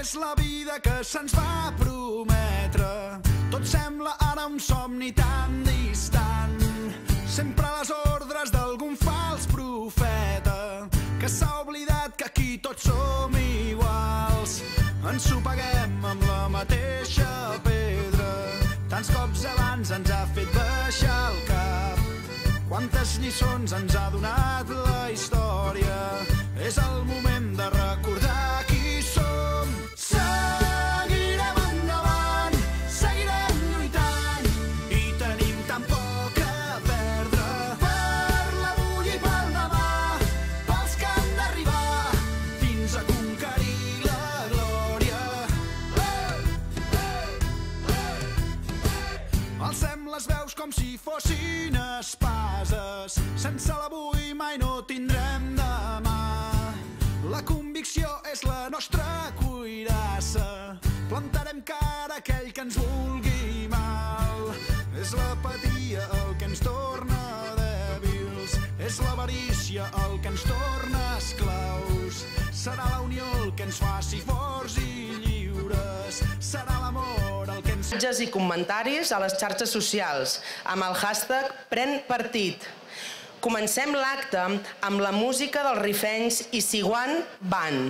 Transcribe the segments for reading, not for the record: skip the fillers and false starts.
és la vida que se'ns va prometre. Tot sembla ara un somni tan distant, sempre a les ordres d'algun fals profeta que s'ha oblidat que aquí tots som iguals. Ens ho paguem amb la mateixa pedra, tants cops abans ens ha fet baixar el cap. Quantes lliçons ens ha donat la història, és el moment de recordar qui som. Seguirem endavant, seguirem lluitant, i tenim tan poc a perdre. Per l'avui i pel demà, pels que han d'arribar, fins a conquerir la glòria. Alcem les veus com si fossin espases, sense l'avui mai no tindrem demà. La convicció és la nostra cuirassa, plantarem cara a aquell que ens vulgui mal. És l'apatia el que ens torna dèbils, és l'avarícia el que ens torna esclaus. Serà la unió el que ens faci forts i lliures, serà l'amor el que ens... I comentaris a les xarxes socials amb el hashtag #PrenPartit. Comencem l'acte amb la música dels rifenys i Siguan Band.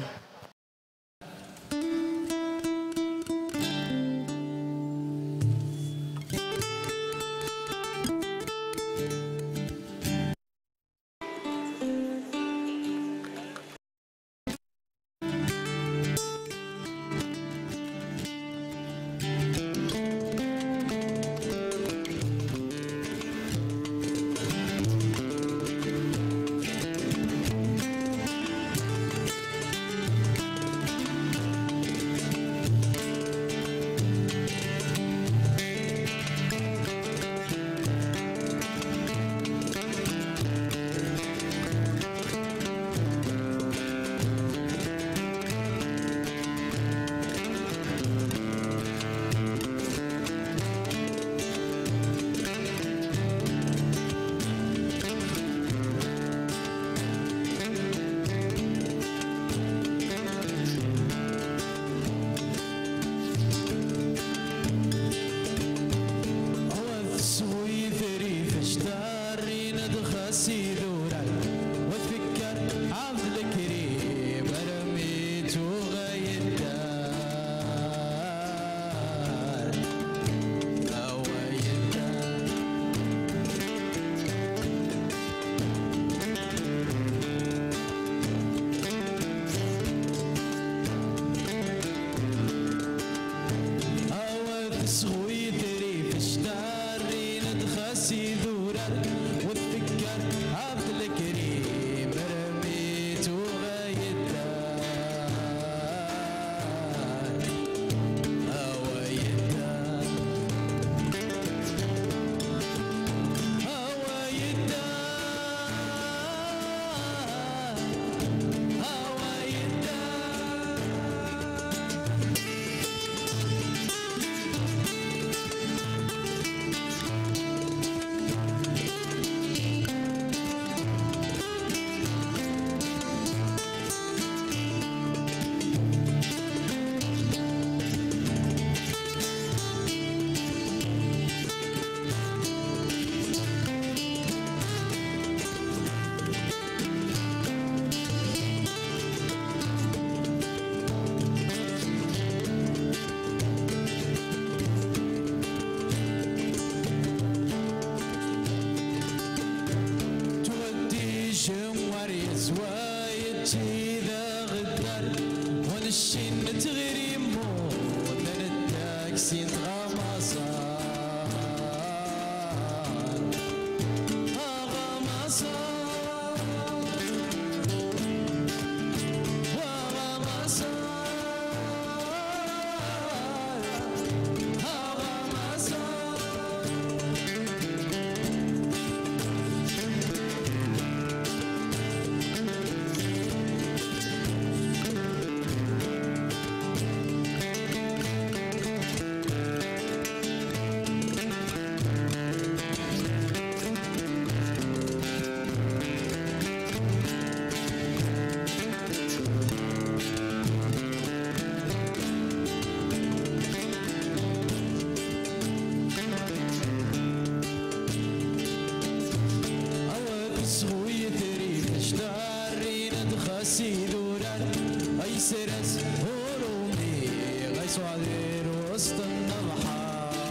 سرس هرومي غيس وعذير وسط النبحار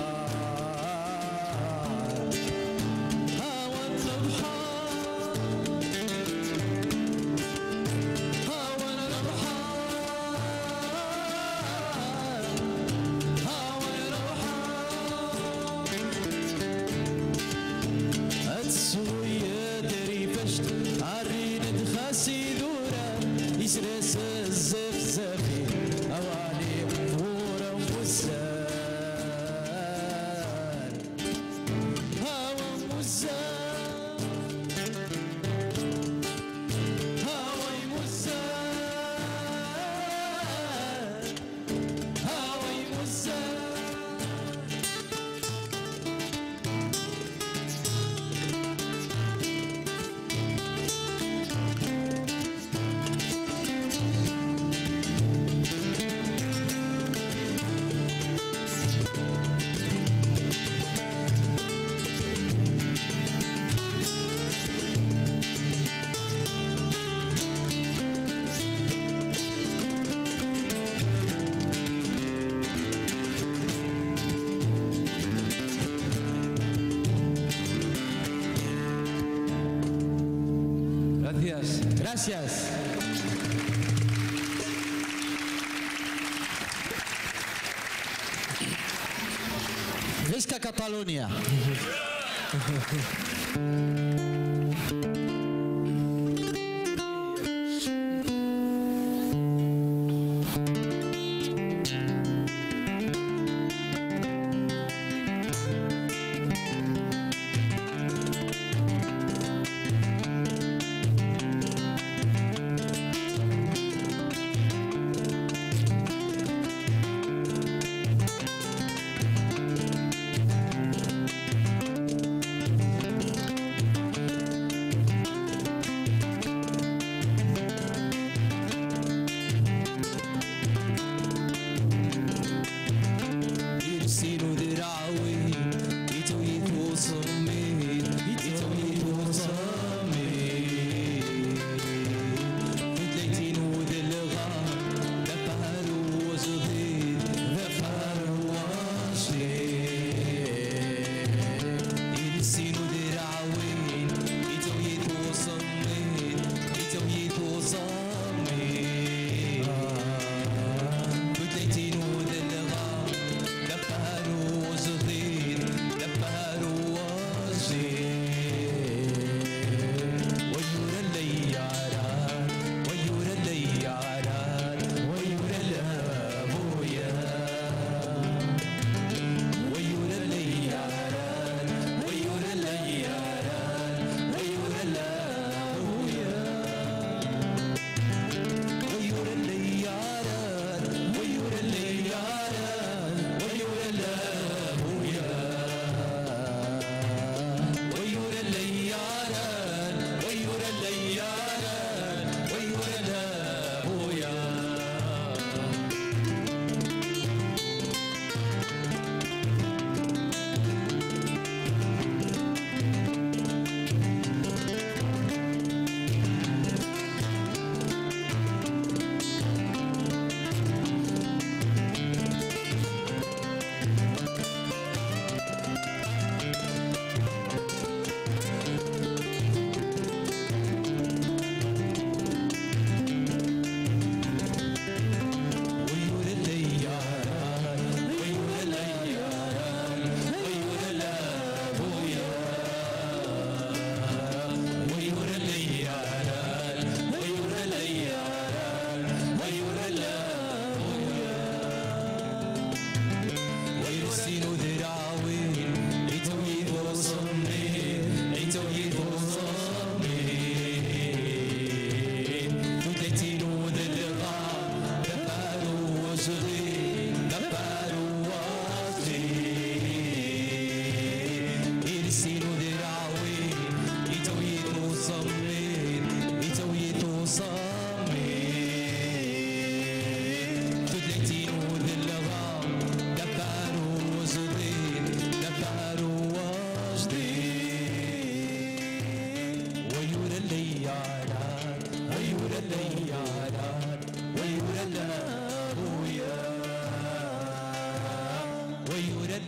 هوا النبحار هوا النبحار هوا النبحار السوية دري فشت عرين دخاسي دورة يسرس الزفزفي أواني فورا وزان هوا وزان هوا وزان هوا وزان Gracias. Visca Catalunya.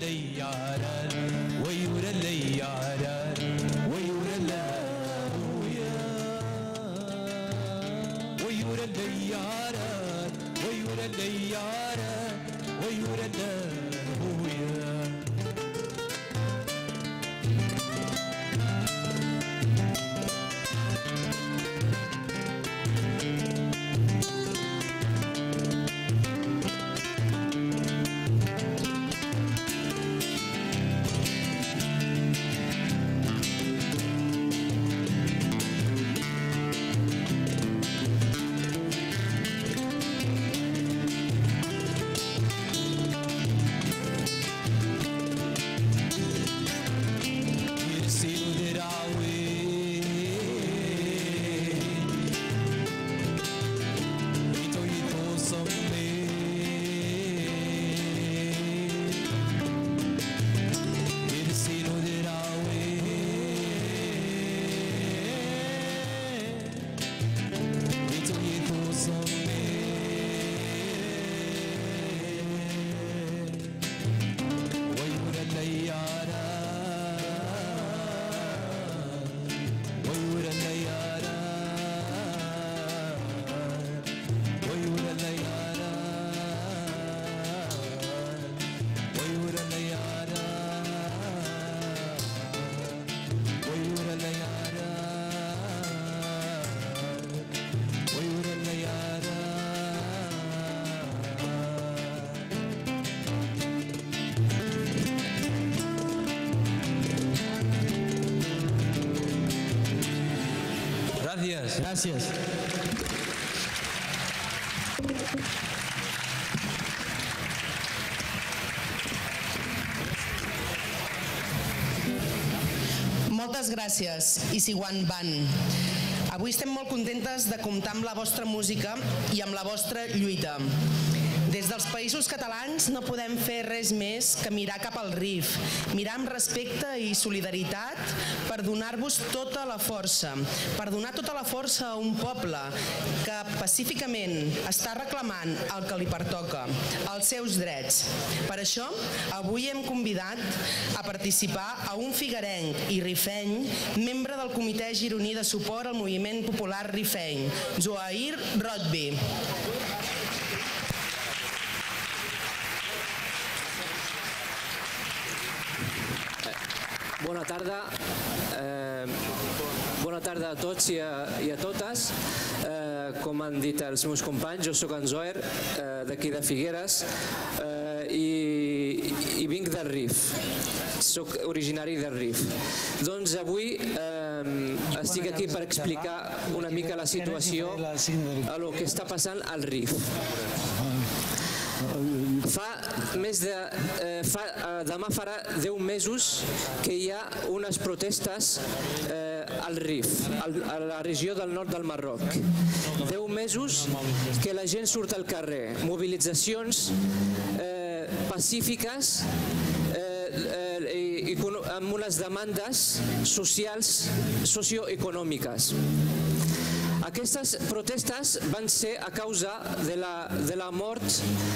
ليارا ويورا ليارا ويورا لاويا ويورا ليارا ويورا ليارا ويورا لاويا Gràcies. Moltes gràcies, Isiwan Ban. Avui estem molt contentes de comptar amb la vostra música i amb la vostra lluita. Des dels Països Catalans no podem fer res més que mirar cap al RIF, mirar amb respecte i solidaritat per donar-vos tota la força, per donar tota la força a un poble que pacíficament està reclamant el que li pertoca, els seus drets. Per això, avui hem convidat a participar a un figuerenc i rifeny, membre del Comitè Gironí de Suport al Moviment Popular Rifeny, Zohair Rotby. Bona tarda a tots i a totes. Com han dit els meus companys, jo soc en Zohair, d'aquí de Figueres, i vinc del RIF. Soc originari del RIF. Doncs avui estic aquí per explicar una mica la situació a lo que està passant al RIF. Demà farà 10 mesos que hi ha unes protestes al RIF, a la regió del nord del Marroc. 10 mesos que la gent surt al carrer, mobilitzacions pacífiques amb unes demandes socials, socioeconòmiques. Aquestes protestes van ser a causa de la mort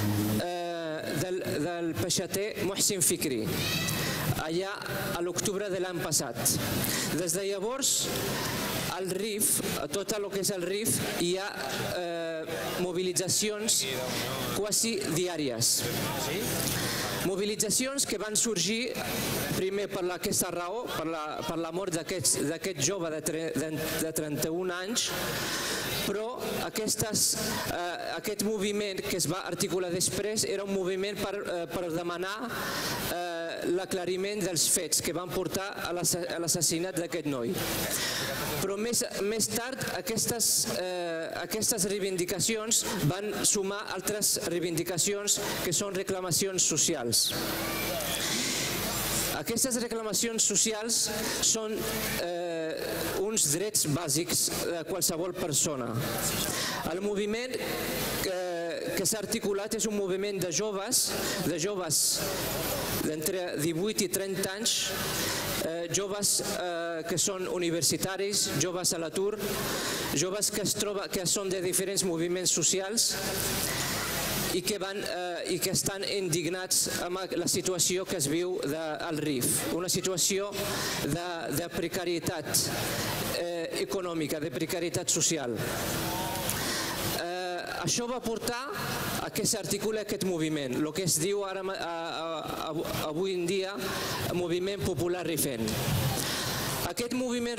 del peixater Mohsin Fikri, allà a l'octubre de l'any passat. Des de llavors, al RIF, a tot el que és el RIF, hi ha mobilitzacions quasi diàries. Mobilitzacions que van sorgir primer per aquesta raó, per la mort d'aquest jove de 31 anys, però aquest moviment que es va articular després era un moviment per demanar l'aclariment dels fets que van portar a l'assassinat d'aquest noi. Però més tard aquestes reivindicacions van sumar altres reivindicacions que són reclamacions socials. Aquestes reclamacions socials són uns drets bàsics de qualsevol persona. El moviment que s'ha articulat és un moviment de joves d'entre 18 i 30 anys, joves que són universitaris, joves a l'atur, joves que són de diferents moviments socials, i que estan indignats amb la situació que es viu al RIF, una situació de precarietat econòmica, de precarietat social. Això va portar a que s'articuli aquest moviment, el que es diu avui en dia Moviment Popular Rifenc. Aquest moviment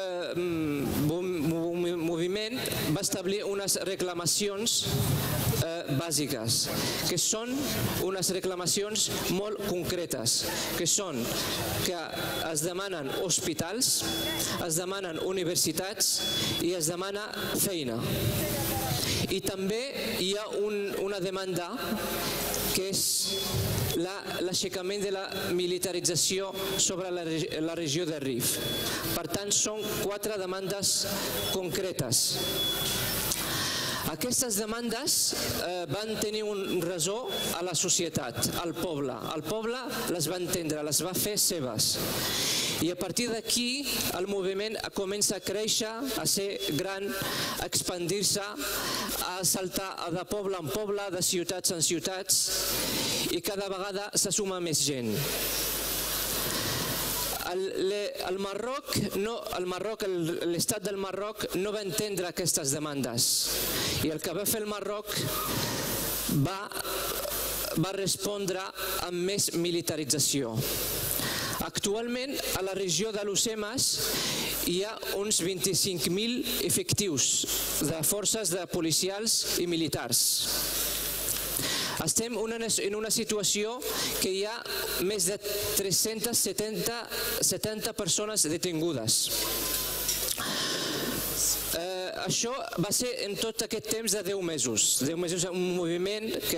va establir unes reclamacions bàsiques, que són unes reclamacions molt concretes, que són que es demanen hospitals, es demanen universitats i es demana feina. I també hi ha una demanda que és l'aixecament de la militarització sobre la regió de Rif. Per tant, són 4 demandes concretes. Aquestes demandes van tenir un ressò a la societat, al poble. El poble les va entendre, les va fer seves. I a partir d'aquí el moviment comença a créixer, a ser gran, a expandir-se, a saltar de poble en poble, de ciutats en ciutats, i cada vegada se suma més gent. El Marroc, l'estat del Marroc no va entendre aquestes demandes i el que va fer el Marroc va respondre amb més militarització. Actualment a la regió de Lucemas hi ha uns 25.000 efectius de forces de policials i militars. Estem en una situació que hi ha més de 370 persones detingudes. Això va ser en tot aquest temps de 10 mesos. 10 mesos un moviment que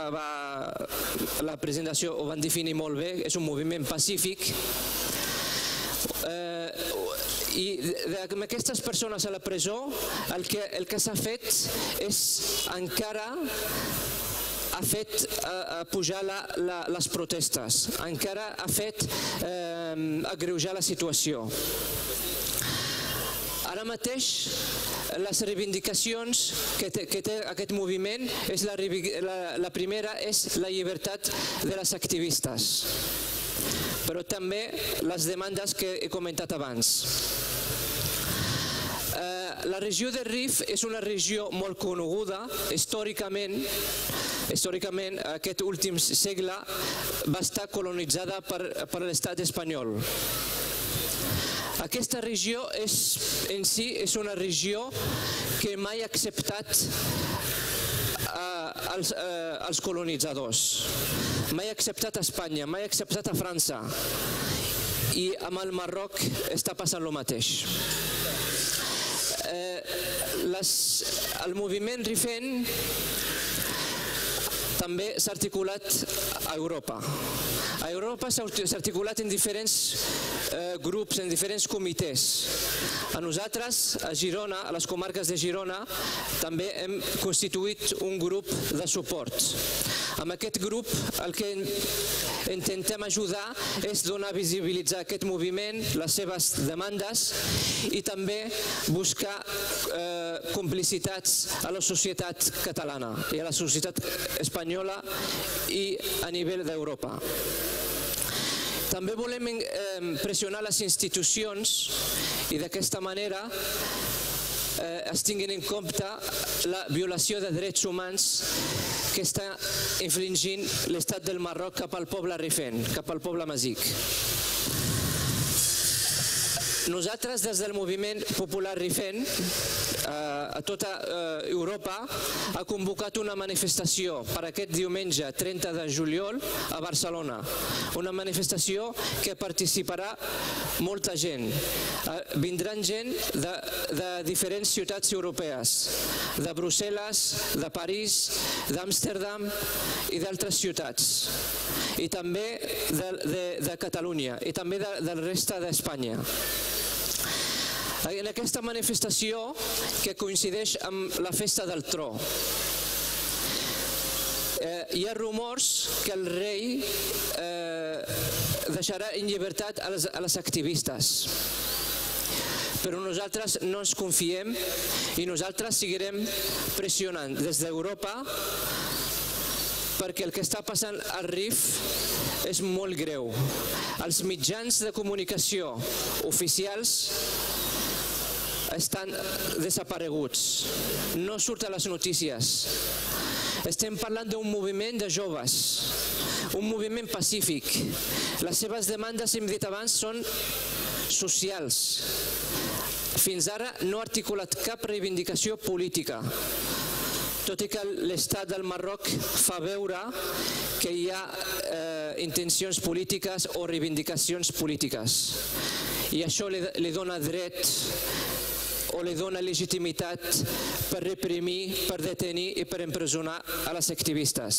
la presentació ho van definir molt bé, és un moviment pacífic. I amb aquestes persones a la presó el que s'ha fet és encara ha fet pujar les protestes, encara ha fet agreujar la situació. Ara mateix les reivindicacions que té aquest moviment, la primera és la llibertat de les activistes, però també les demandes que he comentat abans. La regió de Rif és una regió molt coneguda històricament. Històricament, aquest últim segle va estar colonitzada per l'estat espanyol. Aquesta regió en si és una regió que mai ha acceptat els colonitzadors, mai ha acceptat Espanya, mai ha acceptat a França, i amb el Marroc està passant el mateix. El moviment rifenc també s'ha articulat a Europa. A Europa s'ha articulat en diferents grups, en diferents comitès. A nosaltres, a Girona, a les comarques de Girona, també hem constituït un grup de suport. Amb aquest grup el que intentem ajudar és donar a visibilitzar aquest moviment, les seves demandes, i també buscar complicitats a la societat catalana i a la societat espanyola i a nivell d'Europa. També volem pressionar les institucions i d'aquesta manera es tinguin en compte la violació de drets humans que està infringint l'estat del Marroc cap al poble rifenc, cap al poble amazic. Nosaltres, des del moviment popular rifenc, a tota Europa, ha convocat una manifestació per aquest diumenge 30 de juliol a Barcelona. Una manifestació que participarà molta gent. Vindran gent de diferents ciutats europees, de Brussel·les, de París, d'Amsterdam i d'altres ciutats. I també de Catalunya i també de la resta d'Espanya. En aquesta manifestació, que coincideix amb la festa del Tro, hi ha rumors que el rei deixarà en llibertat a les activistes. Però nosaltres no ens confiem i nosaltres seguirem pressionant des d'Europa perquè el que està passant al RIF és molt greu. Els mitjans de comunicació oficials estan desapareguts, no surten les notícies. Estem parlant d'un moviment de joves, un moviment pacífic. Les seves demandes, hem dit abans, són socials. Fins ara no ha articulat cap reivindicació política, tot i que l'estat del Marroc fa veure que hi ha intencions polítiques o reivindicacions polítiques. I això li dona dret o li dona legitimitat per reprimir, per detenir i per empresonar a les activistes.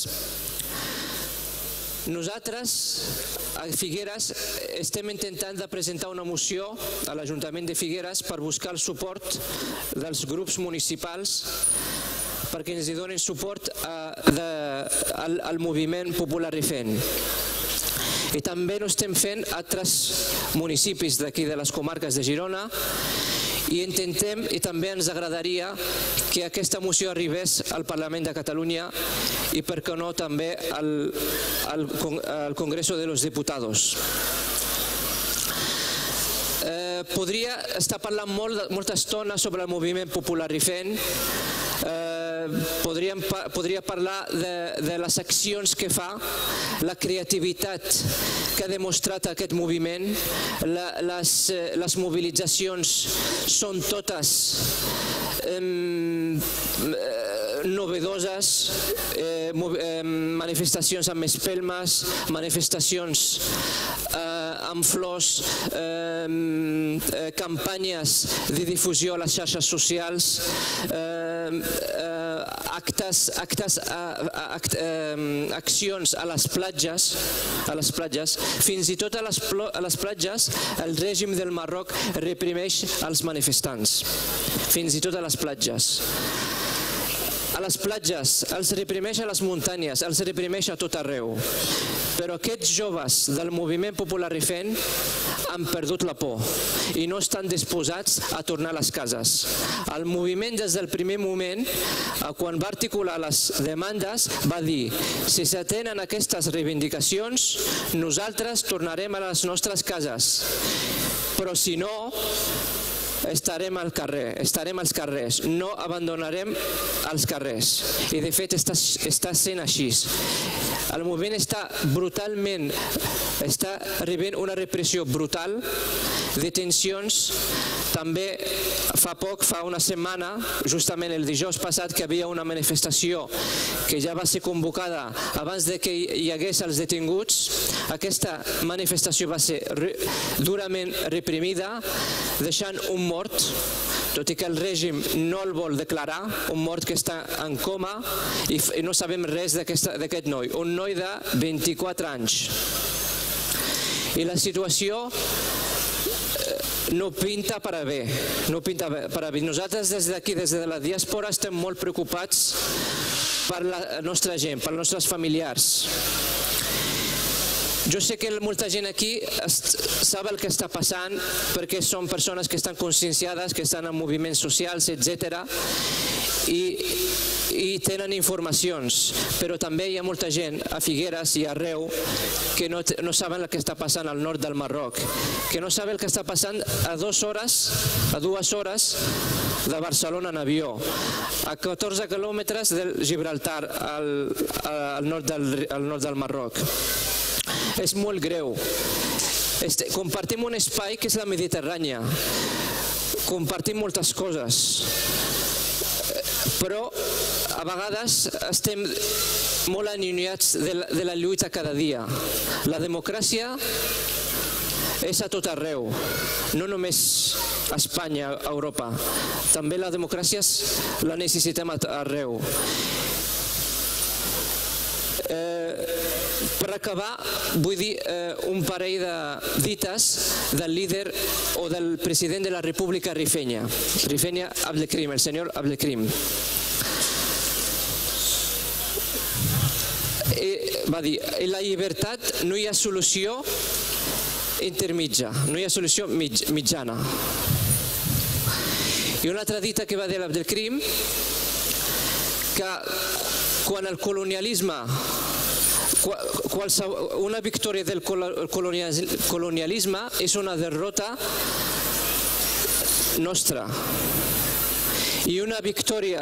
Nosaltres, a Figueres, estem intentant de presentar una moció a l'Ajuntament de Figueres per buscar el suport dels grups municipals perquè ens hi donin suport al moviment popular rifeny. I també ho estem fent a altres municipis d'aquí de les comarques de Girona i intentem, i també ens agradaria que aquesta moció arribés al Parlament de Catalunya i per què no també al Congreso de los Diputados. Podria estar parlant molta estona sobre el moviment popular rifeny. Podria parlar de les accions que fa, la creativitat que ha demostrat aquest moviment. Les mobilitzacions són totes novedoses, manifestacions amb espelmes, manifestacions amb flors, campanyes de difusió a les xarxes socials, accions a les platges. Fins i tot a les platges el règim del Marroc reprimeix els manifestants. Fins i tot a les platges. A les platges, els reprimeix a les muntanyes, els reprimeix a tot arreu. Però aquests joves del moviment popular rifeny han perdut la por i no estan disposats a tornar a les cases. El moviment des del primer moment, quan va articular les demandes, va dir: si s'atenen aquestes reivindicacions, nosaltres tornarem a les nostres cases. Però si no, estarem al carrer, estarem als carrers, no abandonarem els carrers. I de fet està sent així. El moviment està rebent una repressió brutal, detencions. També fa una setmana, justament el dijous passat, que hi havia una manifestació que ja va ser convocada abans que hi hagués els detinguts. Aquesta manifestació va ser durament reprimida, deixant un mort, tot i que el règim no el vol declarar, un mort que està en coma i no sabem res d'aquest noi, un noi de 24 anys. I la situació no pinta per a bé. Nosaltres des d'aquí, des de la diàspora, estem molt preocupats per la nostra gent, per els nostres familiars. Jo sé que molta gent aquí sap el que està passant perquè són persones que estan conscienciades, que estan en moviments socials, etc. I tenen informacions, però també hi ha molta gent a Figueres i arreu que no saben el que està passant al nord del Marroc, que no saben el que està passant a 2 hores de Barcelona en avió, a 14 quilòmetres del Gibraltar, al nord del Marroc. És molt greu. Compartim un espai que és la Mediterrània. Compartim moltes coses. Però a vegades estem molt allunyats de la lluita cada dia. La democràcia és a tot arreu, no només a Espanya, a Europa. També la democràcia la necessitem arreu. Per acabar, vull dir un parell de dites del líder o del president de la República Rifenya, Abdelkrim, el senyor Abdelkrim. Va dir: en la llibertat no hi ha solució intermitja, no hi ha solució mitjana. I una altra dita que va dir l'Abdelkrim, que quan el colonialisme, una victòria del colonialisme és una derrota nostra. I una victòria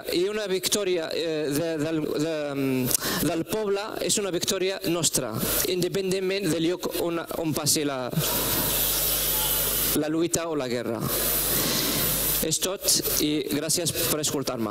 del poble és una victòria nostra, independentment del lloc on passi la lluita o la guerra. És tot i gràcies per escoltar-me.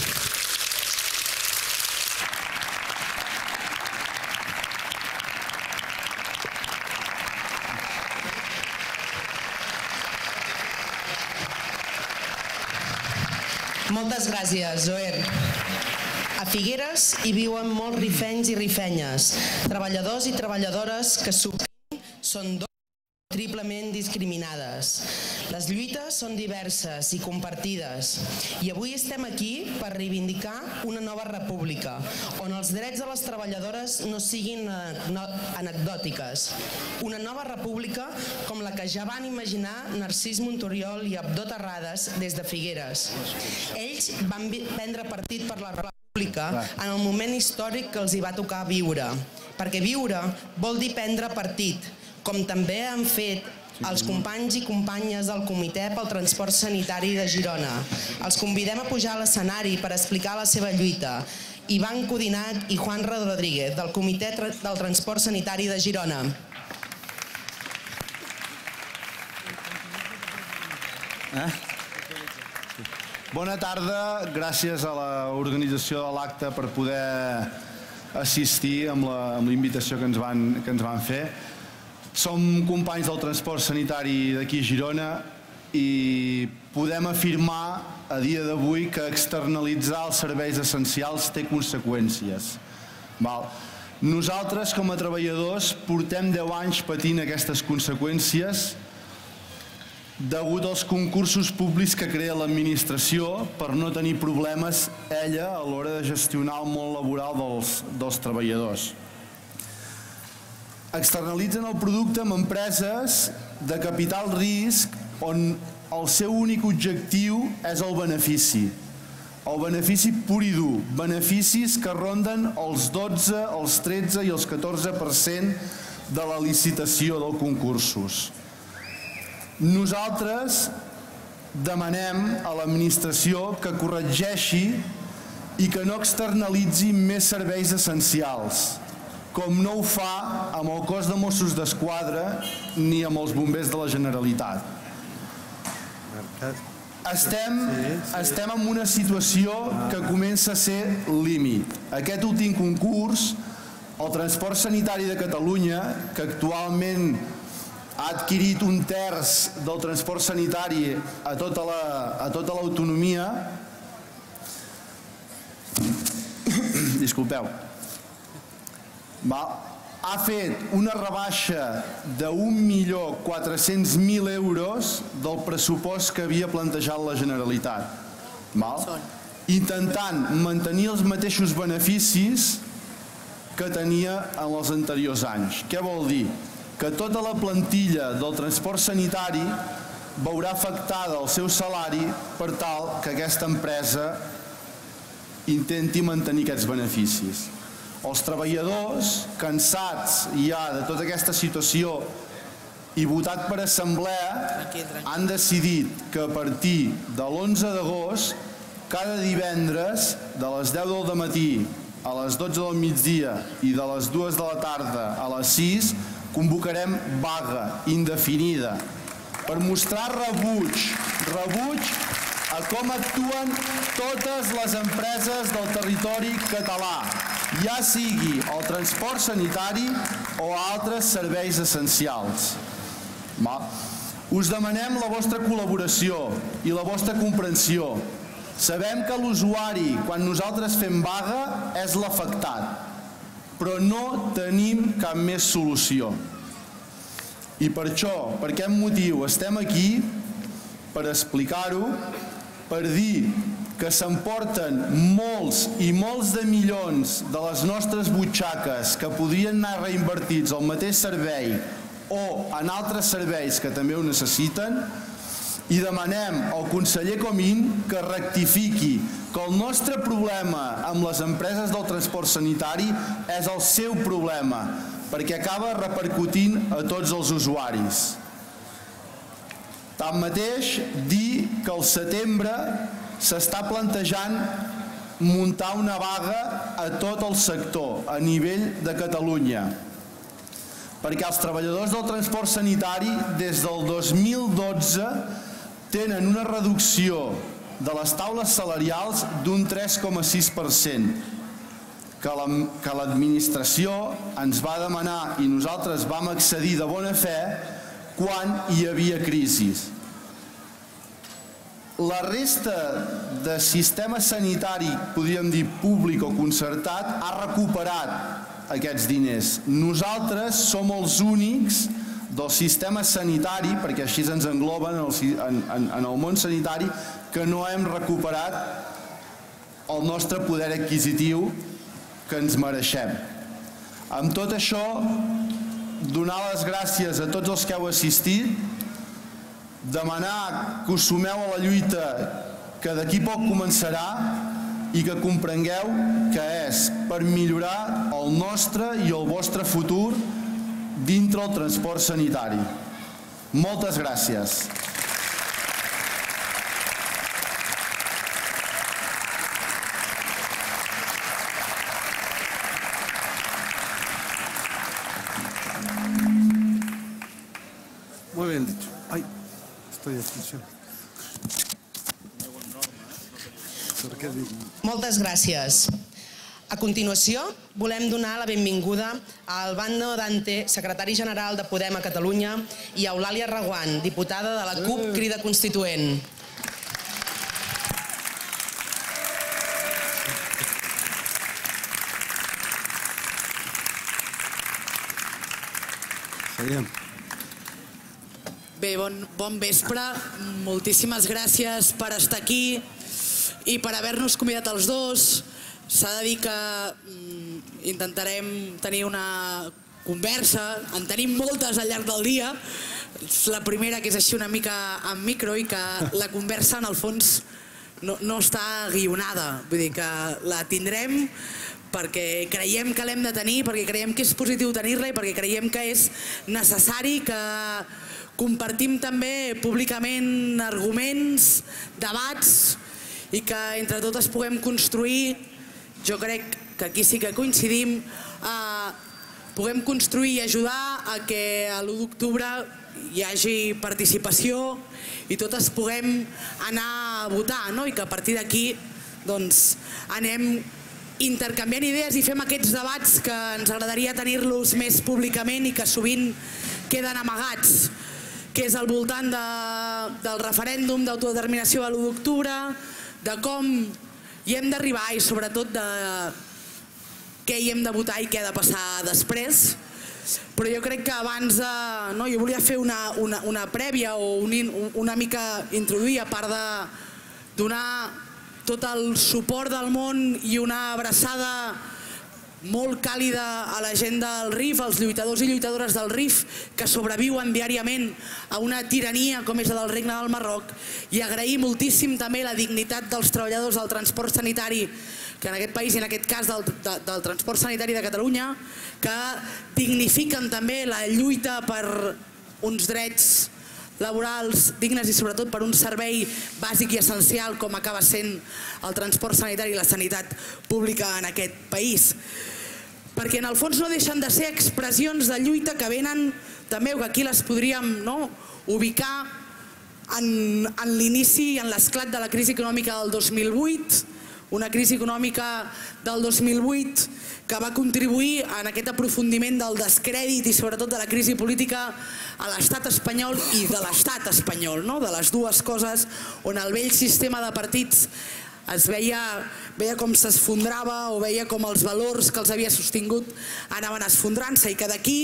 Moltes gràcies, Zoer. A Figueres hi viuen molts rifenys i rifenyes, treballadors i treballadores que sovint són triplement discriminades. Les lluites són diverses i compartides i avui estem aquí per reivindicar una nova república on els drets de les treballadores no siguin anecdòtiques. Una nova república com la que ja van imaginar Narcís Montoriol i Abdó Terrades des de Figueres. Ells van prendre partit per la república en el moment històric que els hi va tocar viure, perquè viure vol dir prendre partit, com també han fet els companys i companyes del Comitè pel Transport Sanitari de Girona. Els convidem a pujar a l'escenari per explicar la seva lluita. Ivan Codinat i Juan Rodríguez, del Comitè del Transport Sanitari de Girona. Bona tarda, gràcies a l'organització de l'acte per poder assistir amb la invitació que ens van fer. Som companys del transport sanitari d'aquí a Girona i podem afirmar a dia d'avui que externalitzar els serveis essencials té conseqüències. Nosaltres, com a treballadors, portem 10 anys patint aquestes conseqüències degut als concursos públics que crea l'administració per no tenir problemes ella a l'hora de gestionar el món laboral dels treballadors. Externalitzen el producte amb empreses de capital risc on el seu únic objectiu és el benefici. El benefici pur i dur. Beneficis que ronden els 12, els 13 i els 14% de la licitació dels concursos. Nosaltres demanem a l'administració que corregeixi i que no externalitzi més serveis essencials, com no ho fa amb el cos de Mossos d'Esquadra ni amb els bombers de la Generalitat. Estem en una situació que comença a ser límit. Aquest últim concurs, el Transport Sanitari de Catalunya, que actualment ha adquirit 1/3 del transport sanitari a tota l'autonomia, disculpeu, ha fet una rebaixa de 1.400.000 euros del pressupost que havia plantejat la Generalitat, intentant mantenir els mateixos beneficis que tenia en els anteriors anys. Què vol dir? Que tota la plantilla del transport sanitari veurà afectada el seu salari per tal que aquesta empresa intenti mantenir aquests beneficis. Els treballadors, cansats ja de tota aquesta situació i votat per assemblea, han decidit que a partir de l'11 d'agost, cada divendres, de les 10 del dematí a les 12 del migdia i de les 2 de la tarda a les 6, convocarem vaga indefinida per mostrar rebuig a com actuen totes les empreses del territori català, ja sigui el transport sanitari o altres serveis essencials. Us demanem la vostra col·laboració i la vostra comprensió. Sabem que l'usuari, quan nosaltres fem vaga, és l'afectat, però no tenim cap més solució. I per això, per aquest motiu, estem aquí per explicar-ho, per dir que s'emporten molts i molts de milions de les nostres butxaques que podrien anar reinvertits al mateix servei o en altres serveis que també ho necessiten i demanem al conseller Comín que rectifiqui que el nostre problema amb les empreses del transport sanitari és el seu problema, perquè acaba repercutint a tots els usuaris. Tanmateix, dir que al setembre s'està plantejant muntar una vaga a tot el sector, a nivell de Catalunya, perquè els treballadors del transport sanitari des del 2012 tenen una reducció de les taules salarials d'un 3,6%, que l'administració ens va demanar i nosaltres vam accedir de bona fe quan hi havia crisis. La resta de sistema sanitari, podríem dir públic o concertat, ha recuperat aquests diners. Nosaltres som els únics del sistema sanitari, perquè així ens engloben en el món sanitari, que no hem recuperat el nostre poder adquisitiu que ens mereixem. Amb tot això, donar les gràcies a tots els que heu assistit, demanar que us sumeu a la lluita que d'aquí poc començarà i que comprengueu que és per millorar el nostre i el vostre futur dintre el transport sanitari. Moltes gràcies. Muy bien dicho. Ay, estoy de extensión. Moltes gràcies. A continuació, volem donar la benvinguda a Albano Dante, secretari general de Podem a Catalunya, i a Eulàlia Reguant, diputada de la CUP Crida Constituent. Bé, bon vespre. Moltíssimes gràcies per estar aquí i per haver-nos convidat els dos. S'ha de dir que intentarem tenir una conversa, en tenim moltes al llarg del dia. La primera, que és així una mica amb micro, i que la conversa en el fons no està guionada. Vull dir que la tindrem perquè creiem que l'hem de tenir, perquè creiem que és positiu tenir-la i perquè creiem que és necessari que compartim també públicament arguments, debats, i que entre totes puguem construir, jo crec que aquí sí que coincidim, puguem construir i ajudar a que a l'1 d'octubre hi hagi participació i totes puguem anar a votar, i que a partir d'aquí anem intercanviant idees i fem aquests debats que ens agradaria tenir-los més públicament i que sovint queden amagats, que és al voltant del referèndum d'autodeterminació de l'1 d'octubre, de com hi hem d'arribar i sobretot de què hi hem de votar i què ha de passar després. Però jo crec que abans de... Jo volia fer una prèvia o una mica introduir, a part de donar tot el suport del món i una abraçada molt càlida a la gent del RIF, als lluitadors i lluitadores del RIF que sobreviuen diàriament a una tirania com és la del Regne del Marroc, i agrair moltíssim també la dignitat dels treballadors del transport sanitari, que en aquest país i en aquest cas del transport sanitari de Catalunya, que dignifiquen també la lluita per uns drets laborals dignes i sobretot per un servei bàsic i essencial com acaba sent el transport sanitari i la sanitat pública en aquest país. Perquè en el fons no deixen de ser expressions de lluita que venen també, que aquí les podríem ubicar en l'inici i en l'esclat de la crisi econòmica del 2008, una crisi econòmica del 2008 que va contribuir en aquest aprofundiment del descrèdit i sobretot de la crisi política a l'estat espanyol i de l'estat espanyol, de les dues coses, on el vell sistema de partits es veia com s'esfondrava o veia com els valors que els havia sostingut anaven esfondrant-se, i que d'aquí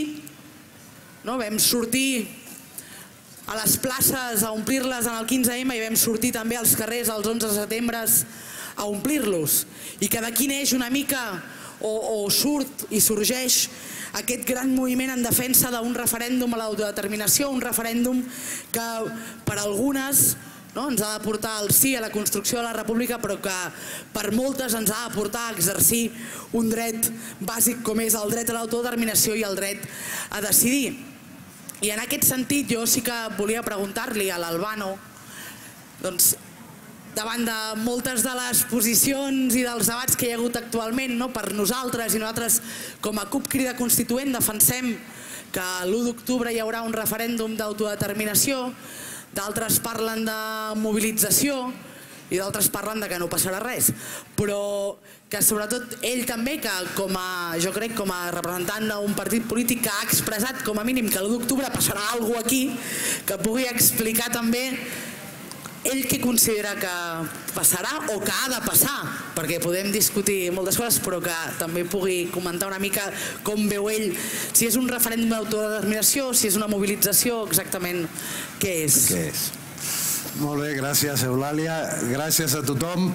vam sortir a les places a omplir-les en el 15M i vam sortir també als carrers els 11 de setembre a omplir-los, i que d'aquí neix una mica o surt i sorgeix aquest gran moviment en defensa d'un referèndum a l'autodeterminació, un referèndum que per algunes ens ha de portar al sí a la construcció de la república, però que per moltes ens ha de portar a exercir un dret bàsic com és el dret a l'autodeterminació i el dret a decidir. I en aquest sentit jo sí que volia preguntar-li a l'Albano, doncs, davant de moltes de les posicions i dels debats que hi ha hagut actualment, per nosaltres, i nosaltres com a CUP Crida Constituent defensem que l'1 d'octubre hi haurà un referèndum d'autodeterminació, d'altres parlen de mobilització i d'altres parlen de que no passarà res, però que sobretot ell també, que jo crec com a representant d'un partit polític que ha expressat com a mínim que l'1 d'octubre passarà alguna cosa aquí, que pugui explicar també ell què considera que passarà o que ha de passar, perquè podem discutir moltes coses, però que també pugui comentar una mica com veu ell, si és un referèndum d'autodeterminació, si és una mobilització, exactament què és. Molt bé, gràcies Eulàlia, gràcies a tothom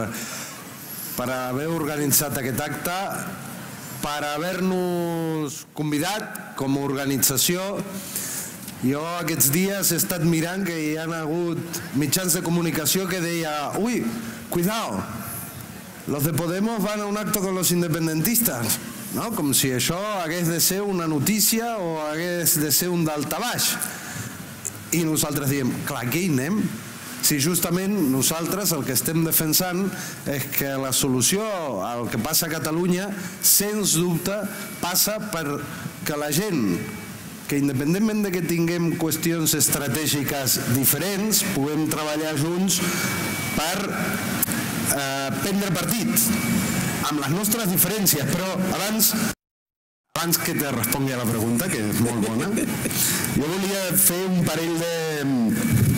per haver organitzat aquest acte, per haver-nos convidat com a organització. Jo aquests dies he estat mirant que hi ha hagut mitjans de comunicació que deia «Ui, cuidao, los de Podemos van a un acto con los independentistas», com si això hagués de ser una notícia o hagués de ser un daltabaix. I nosaltres diem «Clar, aquí hi anem». Si justament nosaltres el que estem defensant és que la solució al que passa a Catalunya, sens dubte, passa perquè la gent que independentment de que tinguem qüestions estratègiques diferents, puguem treballar junts per prendre partit amb les nostres diferències. Però abans que te respongui a la pregunta, que és molt bona, jo volia fer un parell de...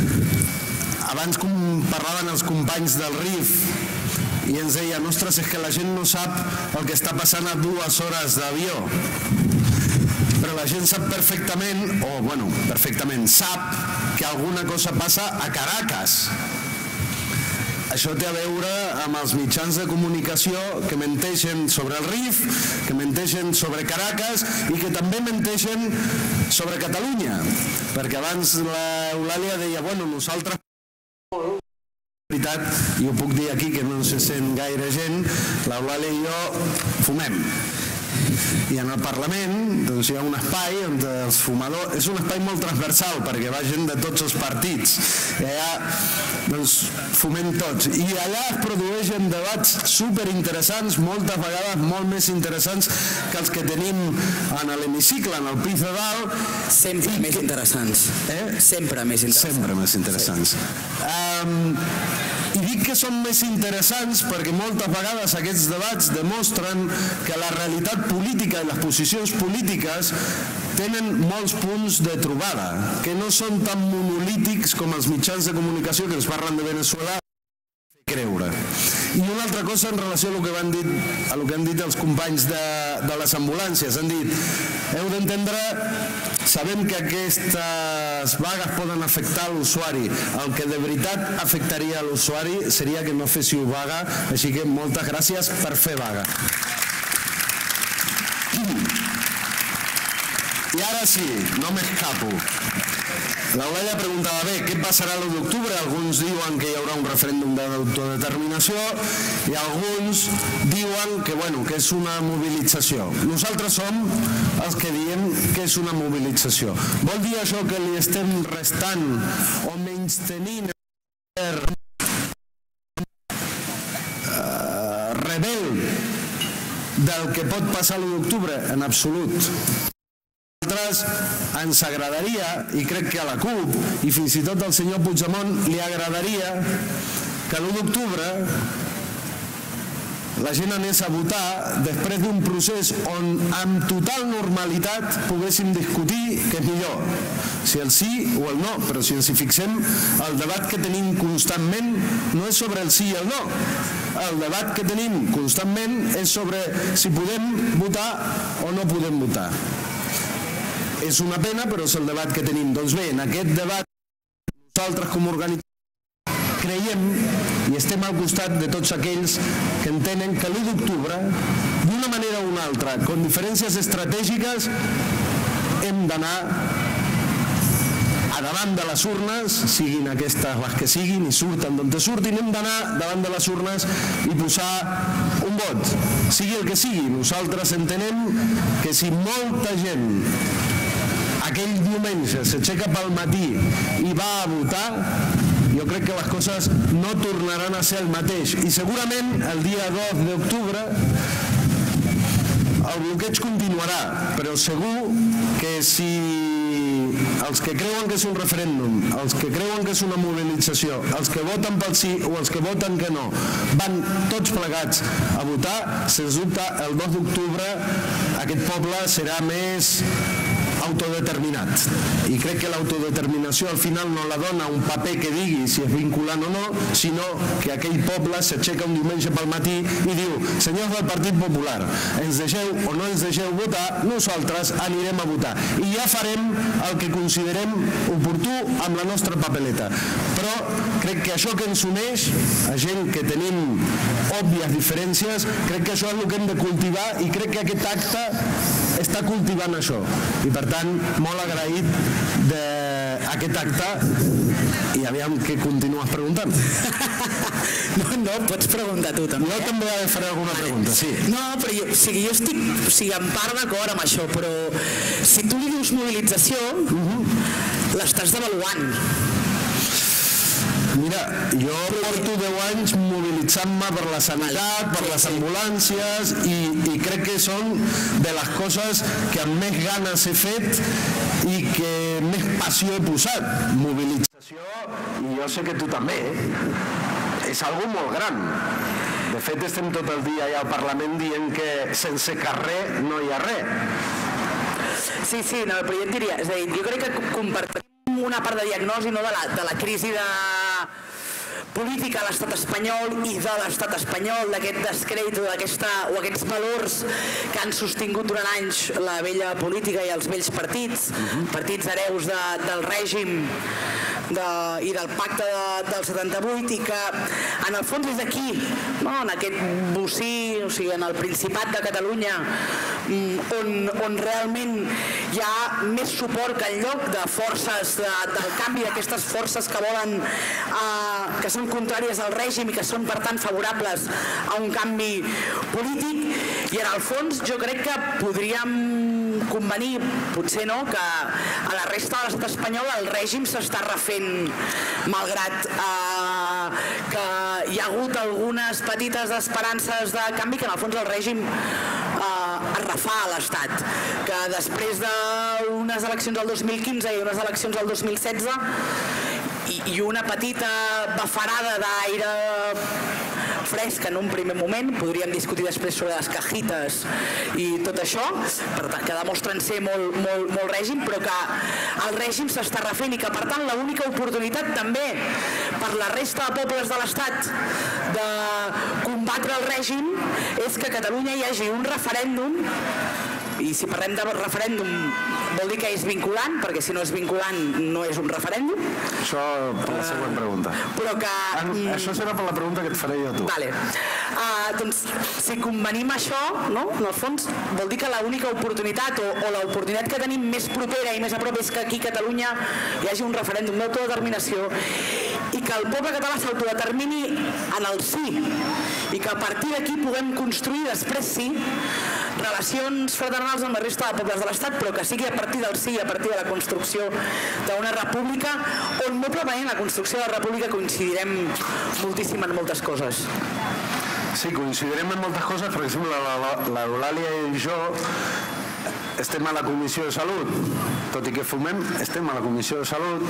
Abans parlaven els companys del RIF i ens deien, ostres, és que la gent no sap el que està passant a 2 hores d'avió. Però la gent sap perfectament, sap que alguna cosa passa a Caracas. Això té a veure amb els mitjans de comunicació que menteixen sobre el RIF, que menteixen sobre Caracas i que també menteixen sobre Catalunya. Perquè abans l'Eulàlia deia, nosaltres... I ho puc dir aquí que no se sent gaire gent, l'Eulàlia i jo fumem. I en el Parlament hi ha un espai on els fumadors... És un espai molt transversal perquè va gent de tots els partits. I allà fumem tots. I allà es produeixen debats superinteressants, moltes vegades molt més interessants que els que tenim en l'hemicicle, en el pis de dalt. Sempre més interessants. Sempre més interessants. Sempre més interessants. I dic que són més interessants perquè moltes vegades aquests debats demostren que la realitat política i les posicions polítiques tenen molts punts de trobada, que no són tan monolítics com els mitjans de comunicació que ens parlen de Venezuela creure. I una altra cosa en relació a el que han dit els companys de les ambulàncies. Han dit, heu d'entendre, sabem que aquestes vagues poden afectar l'usuari. El que de veritat afectaria l'usuari seria que no féssiu vaga, així que moltes gràcies per fer vaga. I ara sí, no m'escapo. L'Eulàlia preguntava, bé, què passarà l'1 d'octubre? Alguns diuen que hi haurà un referèndum d'autodeterminació i alguns diuen que és una mobilització. Nosaltres som els que diem que és una mobilització. Vol dir això que li estem restant o menystenint rebel del que pot passar l'1 d'octubre? En absolut. Ens agradaria, i crec que a la CUP i fins i tot al senyor Puigdemont li agradaria que l'1 d'octubre la gent anés a votar després d'un procés on amb total normalitat poguéssim discutir què és millor, si el sí o el no, però si ens hi fixem, el debat que tenim constantment no és sobre el sí i el no. El debat que tenim constantment és sobre si podem votar o no podem votar. És una pena, però és el debat que tenim. Doncs bé, en aquest debat nosaltres com a organització creiem i estem al costat de tots aquells que entenen que l'1 d'octubre d'una manera o una altra, con diferències estratègiques, hem d'anar a davant de les urnes, siguin aquestes les que siguin i surten d'on te surtin, hem d'anar davant de les urnes i posar un vot, sigui el que sigui. Nosaltres entenem que si molta gent aquell diumenge s'aixeca pel matí i va a votar, jo crec que les coses no tornaran a ser el mateix i segurament el dia 2 d'octubre el bloqueig continuarà, però segur que si els que creuen que és un referèndum, els que creuen que és una mobilització, els que voten pel sí o els que voten que no, van tots plegats a votar, sens dubte el 2 d'octubre aquest poble serà més autodeterminat. I crec que l'autodeterminació al final no la dona un paper que digui si és vinculant o no, sinó que aquell poble s'aixeca un diumenge pel matí i diu: senyors del Partit Popular, ens deixeu o no ens deixeu votar, nosaltres anirem a votar i ja farem el que considerem oportú amb la nostra papeleta. Però crec que això que ens uneix, a gent que tenim òbvies diferències, crec que això és el que hem de cultivar i crec que aquest acte està cultivant això. I per tant, molt agraït d'aquest acte i aviam què continues preguntant. No, pots preguntar tu també. Jo també faré alguna pregunta, sí. No, però jo estic en part d'acord amb això, però si tu li dius mobilització, l'estàs devaluant. Mira, jo porto 10 anys mobilitzant-me per la sanitat, per les ambulàncies i crec que són de les coses que amb més ganes he fet i que més passió he posat. Mobilització, i jo sé que tu també, és algo molt gran. De fet, estem tot el dia allà al Parlament dient que sense carrer no hi ha res. Sí, no, però jo et diria, és a dir, jo crec que compartim una part de diagnosi de la crisi de política a l'estat espanyol i de l'estat espanyol, d'aquest descrèdit o aquests valors que han sostingut durant anys la vella política i els vells partits, partits hereus del règim i del pacte del 78 i que en el fons és aquí, en aquest bocí, o sigui, en el Principat de Catalunya on realment hi ha més suport que enlloc de forces del canvi, d'aquestes forces que volen que són contràries al règim i que són per tant favorables a un canvi polític i en el fons jo crec que podríem convenir, potser no, que a la resta de l'estat espanyol el règim s'està refent malgrat que hi ha hagut algunes petites esperances de canvi que en el fons el règim es refà a l'estat, que després d'unes eleccions del 2015 i unes eleccions del 2016 i una petita bafarada d'aire fresc en un primer moment, podríem discutir després sobre les cajites i tot això, que demostren ser molt règim, però que el règim s'està refent i que per tant l'única oportunitat també per la resta de pobles de l'Estat de combatre el règim és que a Catalunya hi hagi un referèndum i si parlem de referèndum vol dir que és vinculant, perquè si no és vinculant no és un referèndum. Això per la següent pregunta. Però que... Això serà per la pregunta que et faré jo a tu. Vale. Doncs si convenim això, no? En el fons vol dir que l'única oportunitat o l'oportunitat que tenim més propera i més a prop és que aquí a Catalunya hi hagi un referèndum d'autodeterminació i que el poble català s'autodetermini en el sí i que a partir d'aquí puguem construir després sí relacions fraternals amb la resta de pobles de l'Estat, però que sigui a partir del sí, a partir de la construcció d'una república on molt probablement la construcció de la república coincidirem moltíssim en moltes coses. Sí, coincidirem en moltes coses, per exemple, l'Eulàlia i jo estem a la Comissió de Salut, tot i que fumem, estem a la Comissió de Salut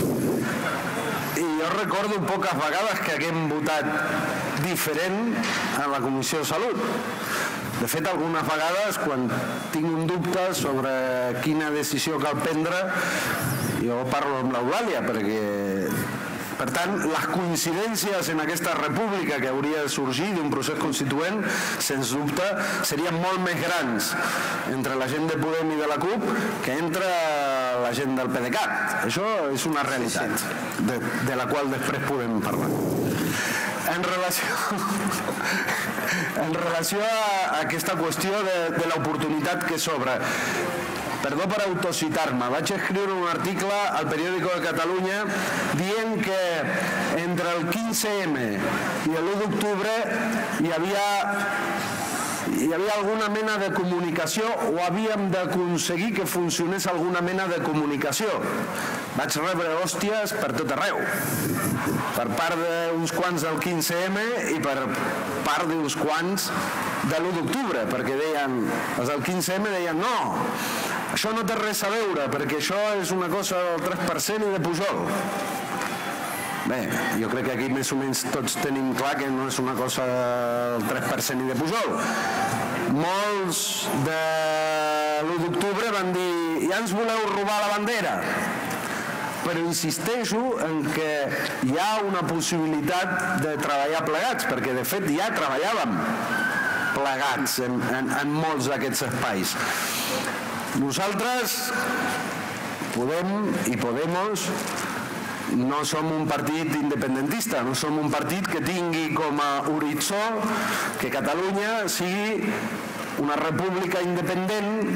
i jo recordo poques vegades que haguem votat diferent a la Comissió de Salut. De fet, algunes vegades, quan tinc un dubte sobre quina decisió cal prendre, jo parlo amb l'Eulàlia, perquè, per tant, les coincidències en aquesta república que hauria de sorgir d'un procés constituent, sens dubte, serien molt més grans entre la gent de Podem i de la CUP que entre la gent del PDeCAT. Això és una realitat, de la qual després podem parlar. En relació a aquesta qüestió de l'oportunitat que s'obre, perdó per autocitar-me, vaig escriure un article al Periódico de Catalunya dient que entre el 15M i l'1 d'octubre hi havia alguna mena de comunicació o havíem d'aconseguir que funcionés alguna mena de comunicació. Vaig rebre hòsties per tot arreu, per part d'uns quants del 15M i per part d'uns quants de l'1 d'octubre, perquè deien, els del 15M deien no, això no té res a veure, perquè això és una cosa del 3% i de Pujol. Bé, jo crec que aquí més o menys tots tenim clar que no és una cosa del 3% i de Pujol. Molts de l'1 d'octubre van dir ja ens voleu robar la bandera, però insisteixo en que hi ha una possibilitat de treballar plegats, perquè de fet ja treballàvem plegats en molts d'aquests espais. Nosaltres, Podem i Podemos, no som un partit independentista, no som un partit que tingui com a horitzó que Catalunya sigui una república independent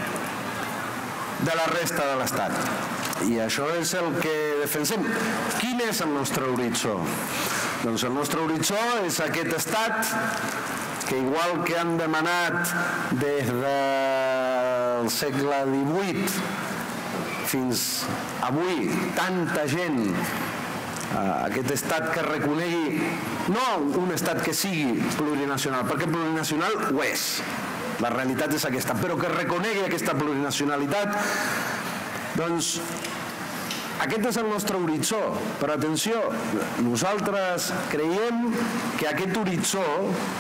de la resta de l'Estat. I això és el que defensem. Quin és el nostre horitzó? Doncs el nostre horitzó és aquest estat que, igual que han demanat des del segle XVIII fins avui tanta gent, aquest estat que reconegui, no un estat que sigui plurinacional, perquè plurinacional ho és, la realitat és aquesta, però que reconegui aquesta plurinacionalitat, doncs aquest és el nostre horitzó. Però atenció, nosaltres creiem que aquest horitzó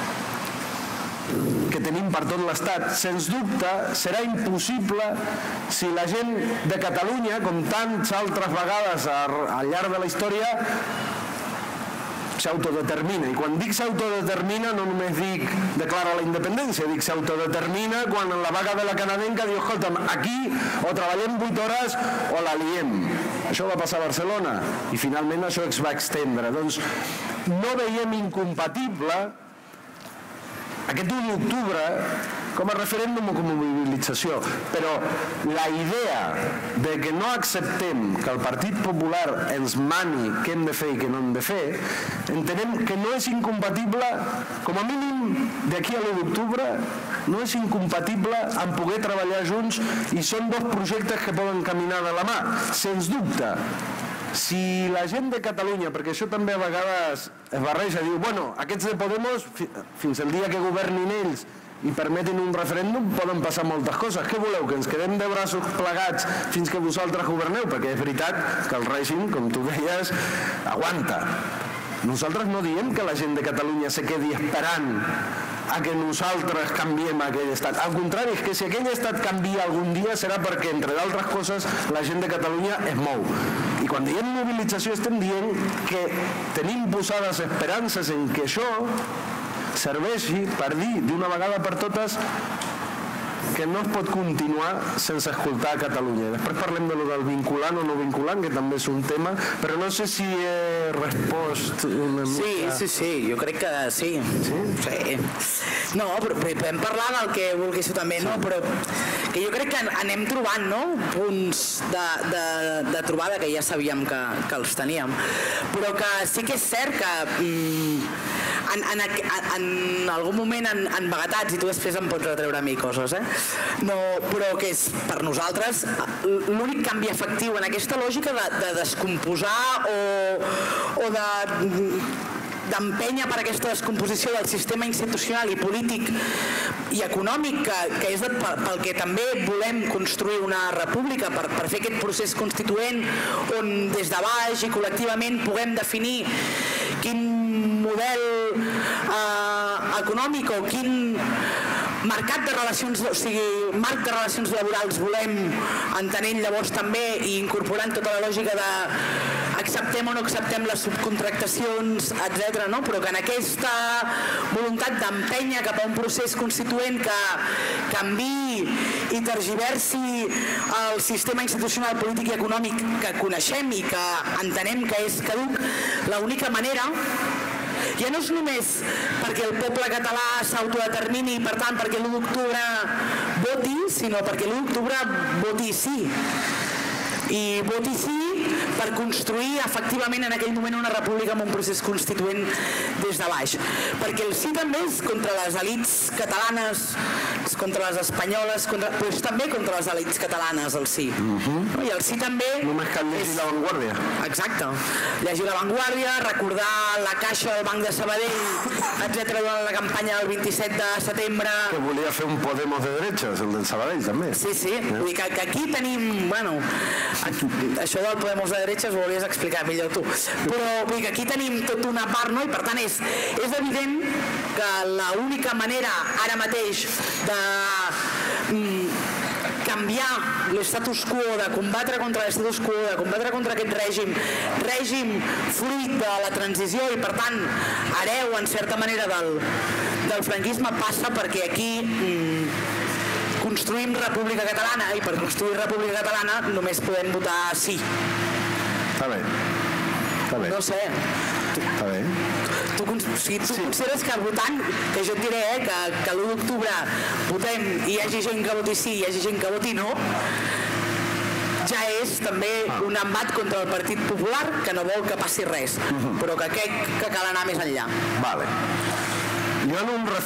que tenim per tot l'Estat, sens dubte, serà impossible si la gent de Catalunya, com tantes altres vegades al llarg de la història, s'autodetermina. I quan dic s'autodetermina no només dic declara la independència, dic s'autodetermina quan en la vaga de la canadenca diu, escolta'm, aquí o treballem 8 hores o la liem. Això va passar a Barcelona i finalment això es va estendre. Doncs no veiem incompatible aquest 1 d'octubre com a referèndum o com a mobilització, però la idea de que no acceptem que el Partit Popular ens mani què hem de fer i què no hem de fer, entenem que no és incompatible, com a mínim d'aquí a l'1 d'octubre, no és incompatible en poder treballar junts i són dos projectes que poden caminar de la mà, sens dubte. Si la gent de Catalunya, perquè això també a vegades es barreja, diu, bueno, aquests de Podemos, fins al dia que governin ells i permetin un referèndum, poden passar moltes coses. Què voleu, que ens quedem de braços plegats fins que vosaltres governeu? Perquè és veritat que el règim, com tu deies, aguanta. Nosaltres no diem que la gent de Catalunya se quedi esperant a que nosaltres canviem aquell estat. Al contrari, és que si aquell estat canvia algun dia serà perquè, entre d'altres coses, la gent de Catalunya es mou. I quan diem mobilització estem dient que tenim posades esperances en que això serveixi per dir d'una vegada per totes que no es pot continuar sense escoltar a Catalunya. Després parlem de lo del vinculant o no vinculant, que també és un tema, però no sé si he respost una mica... Sí, jo crec que sí. Sí. No, però podem parlar del que volguéssiu també, no? Però que jo crec que anem trobant, no?, punts de trobada que ja sabíem que els teníem, però que sí que és cert que en algun moment han vaguetats, i tu després em pots retreure a mi coses, no, però que és per nosaltres l'únic canvi efectiu en aquesta lògica de descomposar o d'empènyer per aquesta descomposició del sistema institucional i polític i econòmic, que és pel que també volem construir una república, per fer aquest procés constituent on des de baix i col·lectivament puguem definir quin model econòmic o quin mercat de relacions, o sigui, marc de relacions laborals volem, entenent llavors també i incorporant tota la lògica de acceptem o no acceptem les subcontractacions, etc., no? Però que en aquesta voluntat d'empènyer cap a un procés constituent que canviï i tergiversi el sistema institucional, polític i econòmic que coneixem i que entenem que és caduc, l'única manera Ja no és només perquè el poble català s'autodetermini i per tant perquè l'1 d'octubre voti, sinó perquè l'1 d'octubre voti sí. I voti sí per construir efectivament en aquell moment una república amb un procés constituent des de baix. Perquè el sí també és contra les elits catalanes, és contra les espanyoles, però és també contra les elits catalanes, el sí. I el sí també... Només cal llegir La Vanguardia. Exacte. Llegir La Vanguardia, recordar la caixa del Banc de Sabadell, etc. durant la campanya del 27 de setembre... Que volia fer un Podemos de derechas, el del Sabadell, també. Sí, sí. Vull dir que aquí tenim... Bueno, això del Podemos de derechas ho hauries explicat millor tu. Però vull dir que aquí tenim tota una part, no? I per tant és evident que l'única manera ara mateix de canviar l'estatus quo, de combatre contra l'estatus quo, de combatre contra aquest règim fruit de la transició i per tant hereu en certa manera del franquisme passa perquè aquí construïm República Catalana i per construir República Catalana només podem votar sí. Està bé. Està bé. No sé. Està bé. Tu consideres que votant, que jo et diré que l'1 d'octubre votem i hi hagi gent que voti sí i hi hagi gent que voti no, ja és també un embat contra el Partit Popular que no vol que passi res, però que crec que cal anar més enllà. Vale. Jo en un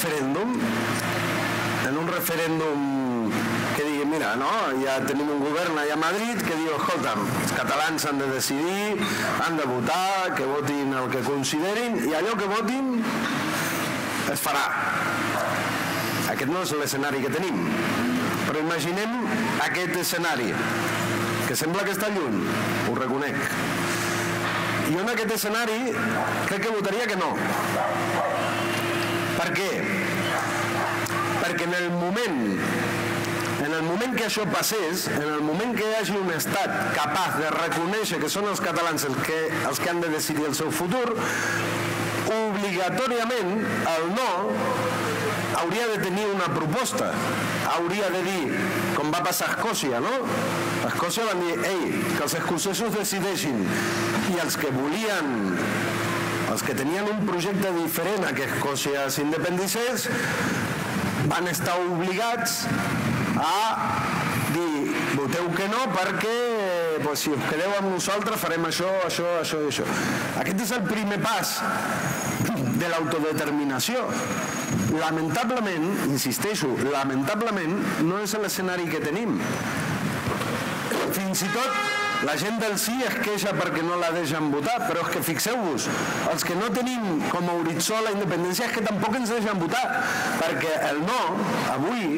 referèndum que digui, mira, no, ja tenim un govern allà a Madrid que diu, escolta'm, els catalans han de decidir, han de votar, que votin el que considerin i allò que votin es farà. Aquest no és l'escenari que tenim, però imaginem aquest escenari, que sembla que està lluny, ho reconec. Jo en aquest escenari crec que votaria que no. Per què? Perquè en el moment que això passés, en el moment que hi hagi un estat capaç de reconèixer que són els catalans els que han de decidir el seu futur, obligatòriament el no hauria de tenir una proposta. Hauria de dir, com va passar a Escòcia, no? A Escòcia van dir, que els escocesos decideixin, i els que volien, els que tenien un projecte diferent a que Escòcia s'independicés, van estar obligats a dir, voteu que no perquè si us quedeu amb nosaltres farem això i això. Aquest és el primer pas de l'autodeterminació. Lamentablement, insisteixo, lamentablement no és l'escenari que tenim. Fins i tot la gent del sí es queixa perquè no la deixen votar, però és que fixeu-vos, els que no tenim com a horitzó la independència és que tampoc ens deixen votar, perquè el no, avui,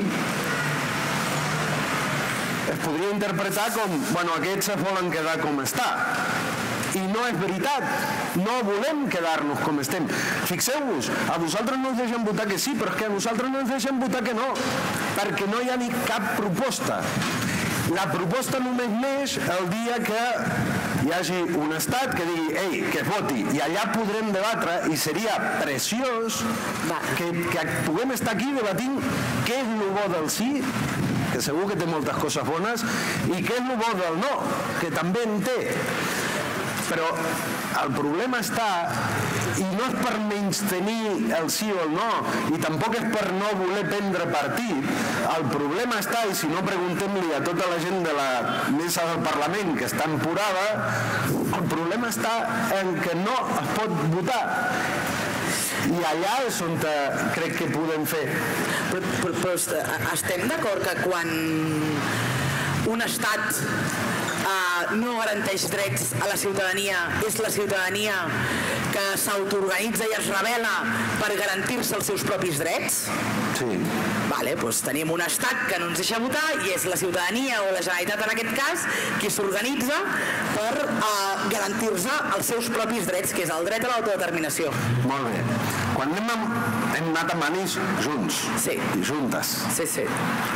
es podria interpretar com, bueno, aquests es volen quedar com està. I no és veritat, no volem quedar-nos com estem. Fixeu-vos, a vosaltres no us deixen votar que sí, però és que a nosaltres no ens deixen votar que no, perquè no hi ha ni cap proposta. La proposta només neix el dia que hi hagi un estat que digui, que es voti, i allà podrem debatre, i seria preciós que puguem estar aquí debatint què és el bo del sí, que segur que té moltes coses bones, i què és el bo del no, que també en té. Però el problema està, i no és per menystenir el sí o el no, i tampoc és per no voler prendre partit, el problema està, i si no preguntem-li a tota la gent de la mesa del Parlament que està empurada, el problema està en que no es pot votar. I allà és on crec que podem fer. Però estem d'acord que quan un estat no garanteix drets a la ciutadania, és la ciutadania que s'autoorganitza i es rebel·la per garantir-se els seus propis drets? Sí. Vale, doncs tenim un estat que no ens deixa votar i és la ciutadania o la Generalitat en aquest cas qui s'organitza per garantir-se els seus propis drets, que és el dret a l'autodeterminació. Molt bé. Quan hem anat a manis junts i juntes. Sí, sí.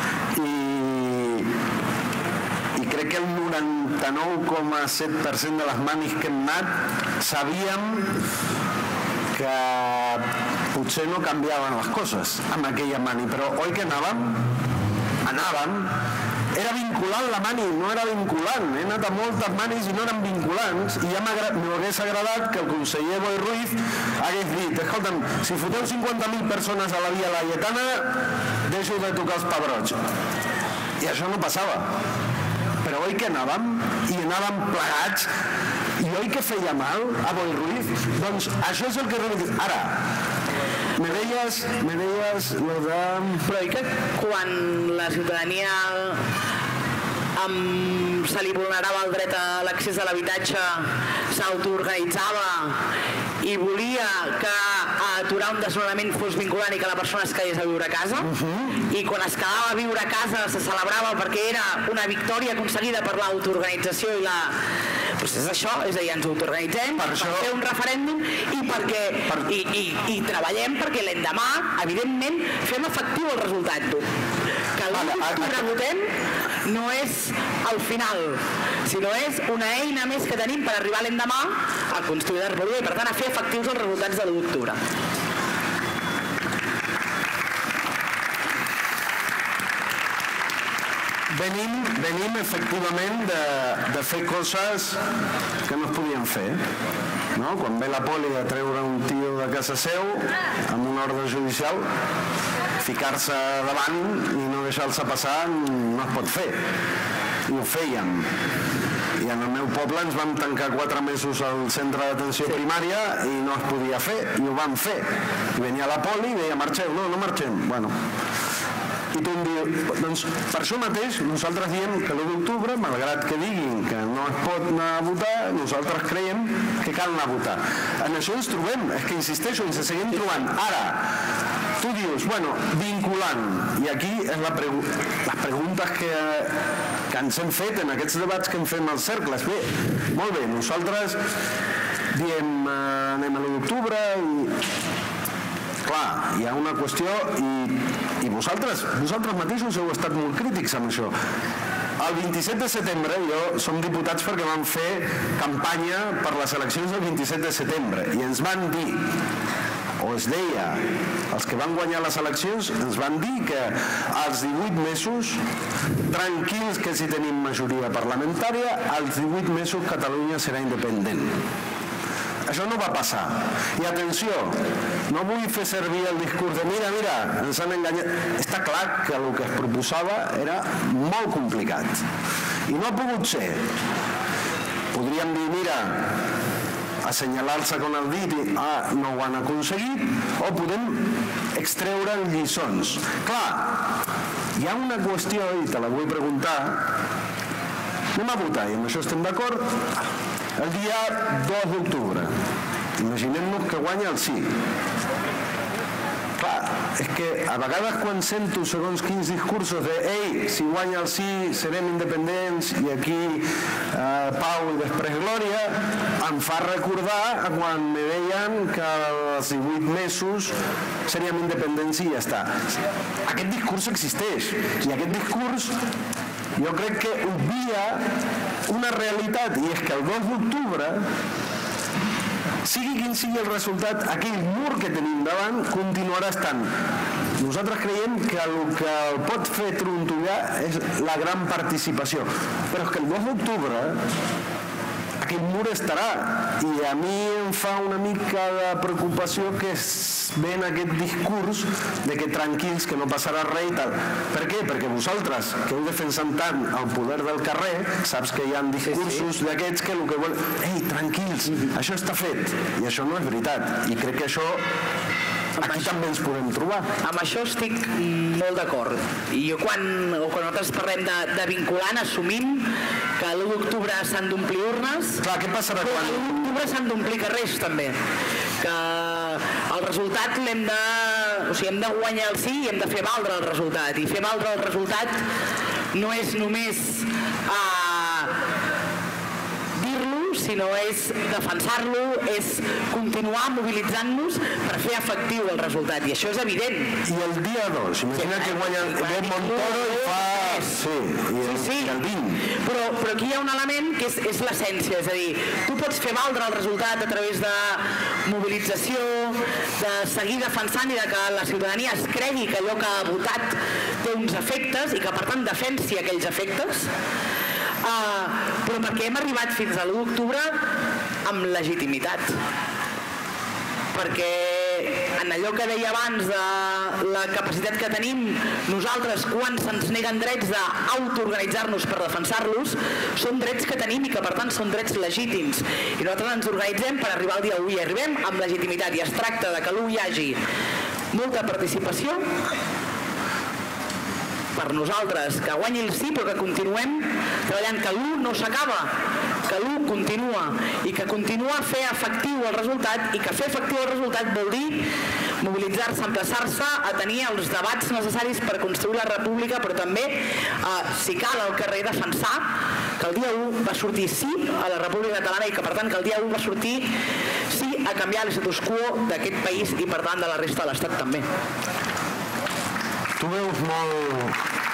I crec que el 99,7% de les manis que hem anat sabíem que potser no canviaven les coses amb aquella mani, però oi que anàvem era vinculant la mani, no era vinculant. He anat a moltes manis i no eren vinculants, i ja m'hagués agradat que el conseller Boi Ruiz hagués dit, escolta'm, si foteu 50.000 persones a la Via Laietana, deixo de tocar els pebrots. I això no passava. Però oi que anàvem, i anàvem plegats, i oi que feia mal a Boi Ruiz? Doncs això és el que reivindico. Ara, me deies lo de... Però oi que quan la ciutadania se li vulnerava el dret a l'accés a l'habitatge s'autoorganitzava i volia que aturar un desnonament fos vinculant i que la persona es quedés a viure a casa, i quan es quedava a viure a casa se celebrava perquè era una victòria aconseguida per l'autoorganització i la... Doncs és això, és a dir, ens autoorganitzem per fer un referèndum i treballem perquè l'endemà, evidentment, fem efectiu el resultat. Que l'octubre votem no és el final, sinó és una eina més que tenim per arribar l'endemà a construir la República i, per tant, a fer efectius els resultats de l'1 d'octubre. Venim efectivament de fer coses que no es podien fer. No? Quan ve la poli a treure un tio de casa seu amb una ordre judicial, ficar-se davant i no deixar-se passar no es pot fer. I ho fèiem. I en el meu poble ens vam tancar 4 mesos al centre d'atenció primària i no es podia fer, i ho vam fer. I venia la poli i deia, marxeu. No, no marxem. Bueno, i tu em dius, doncs per això mateix nosaltres diem que l'1 d'octubre, malgrat que diguin que no es pot anar a votar, nosaltres creiem que cal anar a votar. En això ens trobem, és que insisteixo, ens seguim trobant. Ara, tu dius, bueno, vinculant, i aquí és les preguntes que ens hem fet en aquests debats que hem fet als cercles. Bé, molt bé, nosaltres diem anem a l'1 d'octubre i... Clar, hi ha una qüestió i vosaltres mateixos heu estat molt crítics amb això. El 27 de setembre, som diputats perquè vam fer campanya per les eleccions del 27 de setembre i ens van dir, o es deia, els que van guanyar les eleccions ens van dir que als 18 mesos, tranquils que si tenim majoria parlamentària, als 18 mesos Catalunya serà independent. Això no va passar. I atenció, no vull fer servir el discurs de mira, ens han enganyat. Està clar que el que es proposava era molt complicat. I no ha pogut ser. Podríem dir, mira, assenyalar-se con el dit i no ho han aconseguit, o podem extreure lliçons. Clar, hi ha una qüestió, i te la vull preguntar, anem a votar, i amb això estem d'acord, el dia 2 d'octubre. Imaginem-nos que guanya el sí. Clar, és que a vegades quan sento segons quins discursos de ei, si guanya el sí serem independents i aquí pau i després glòria, em fa recordar quan me deien que als 18 mesos seríem independents i ja està. Aquest discurs existeix i aquest discurs jo crec que obvia una realitat, i és que el 2 d'octubre, sigui quin sigui el resultat, aquell mur que tenim davant continuarà estant. Nosaltres creiem que el que el pot fer trontollar és la gran participació, però és que el 2 d'octubre aquell mur estarà, i a mi em fa una mica de preocupació que ven aquest discurs de que tranquils, que no passarà res i tal. Per què? Perquè vosaltres, que heu defensat tant el poder del carrer, saps que hi ha discursos d'aquests que el que volen... Ei, tranquils, això està fet, i això no és veritat, i crec que això aquí també ens podem trobar. Amb això estic molt d'acord. I jo quan nosaltres parlem de vinculant, assumim que l'1 d'octubre s'han d'omplir urnes. Clar, què passarà quan... L'1 d'octubre s'han d'omplir carrers, també. Que el resultat l'hem de... O sigui, hem de guanyar el sí i hem de fer valdre el resultat. I fer valdre el resultat no és només sinó és defensar-lo, és continuar mobilitzant-nos per fer efectiu el resultat, i això és evident. I el dia 2, imagina que guanya Montoro i fa res. Sí, i el 20. Però aquí hi ha un element que és l'essència, és a dir, tu pots fer valdre el resultat a través de mobilització, de seguir defensant i de que la ciutadania es cregui que allò que ha votat té uns efectes i que per tant defensi aquells efectes, però perquè hem arribat fins a l'1 d'octubre amb legitimitat. Perquè en allò que deia abans de la capacitat que tenim nosaltres quan se'ns neguen drets d'autoorganitzar-nos per defensar-los, són drets que tenim i que per tant són drets legítims. I nosaltres ens organitzem per arribar al dia 1 i arribem amb legitimitat i es tracta de que l'1 hi hagi molta participació per nosaltres, que guanyi el sí, però que continuem treballant, que l'1 no s'acaba, que l'1 continua i que continua a fer efectiu el resultat i que fer efectiu el resultat vol dir mobilitzar-se, emplaçar-se a tenir els debats necessaris per construir la república, però també, si cal, al carrer defensar que el dia 1 va sortir sí a la República Catalana i que per tant que el dia 1 va sortir sí a canviar el status quo d'aquest país i per tant de la resta de l'Estat també. Tu veus molt...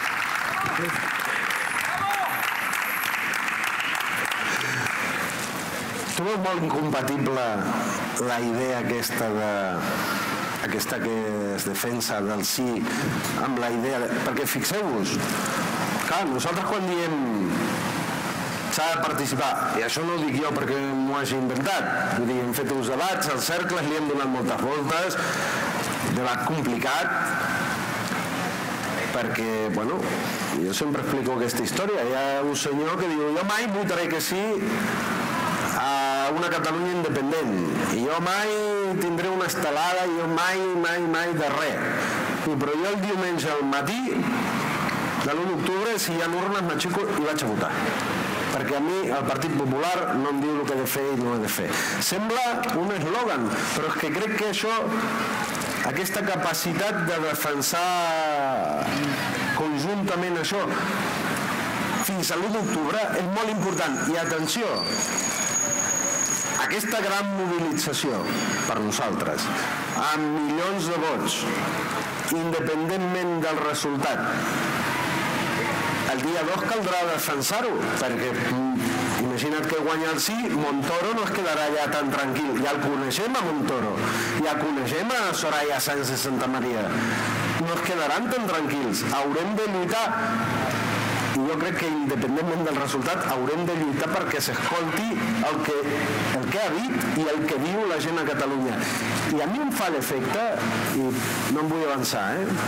Tu veus molt incompatible la idea aquesta que es defensa del sí amb la idea... Perquè fixeu-vos, clar, nosaltres quan diem s'ha de participar, i això no ho dic jo perquè m'ho hagi inventat, vull dir, hem fet uns debats, els cercles li hem donat moltes voltes, debat complicat, perquè, bueno, jo sempre explico aquesta història. Hi ha un senyor que diu, jo mai votaré que sí a una Catalunya independent, i jo mai tindré una estelada, i jo mai de res. Però jo el diumenge al matí de l'1 d'octubre, si hi ha urnes, m'aixeco i vaig a votar. Perquè a mi el Partit Popular no em diu el que he de fer i no he de fer. Sembla un eslògan, però és que crec que això, aquesta capacitat de defensar conjuntament això fins a l'1 d'octubre és molt important. I atenció, aquesta gran mobilització per nosaltres, amb milions de vots, independentment del resultat, el dia 2 caldrà defensar-ho, perquè imagina't que guanya el sí, Montoro no es quedarà ja tan tranquil. Ja el coneixem a Montoro, ja coneixem a Soraya Sáenz de Santamaría. No es quedaran tan tranquils. Haurem de lluitar. I jo crec que independentment del resultat haurem de lluitar perquè s'escolti el que ha dit i el que diu la gent a Catalunya. I a mi em fa l'efecte, i no em vull avançar,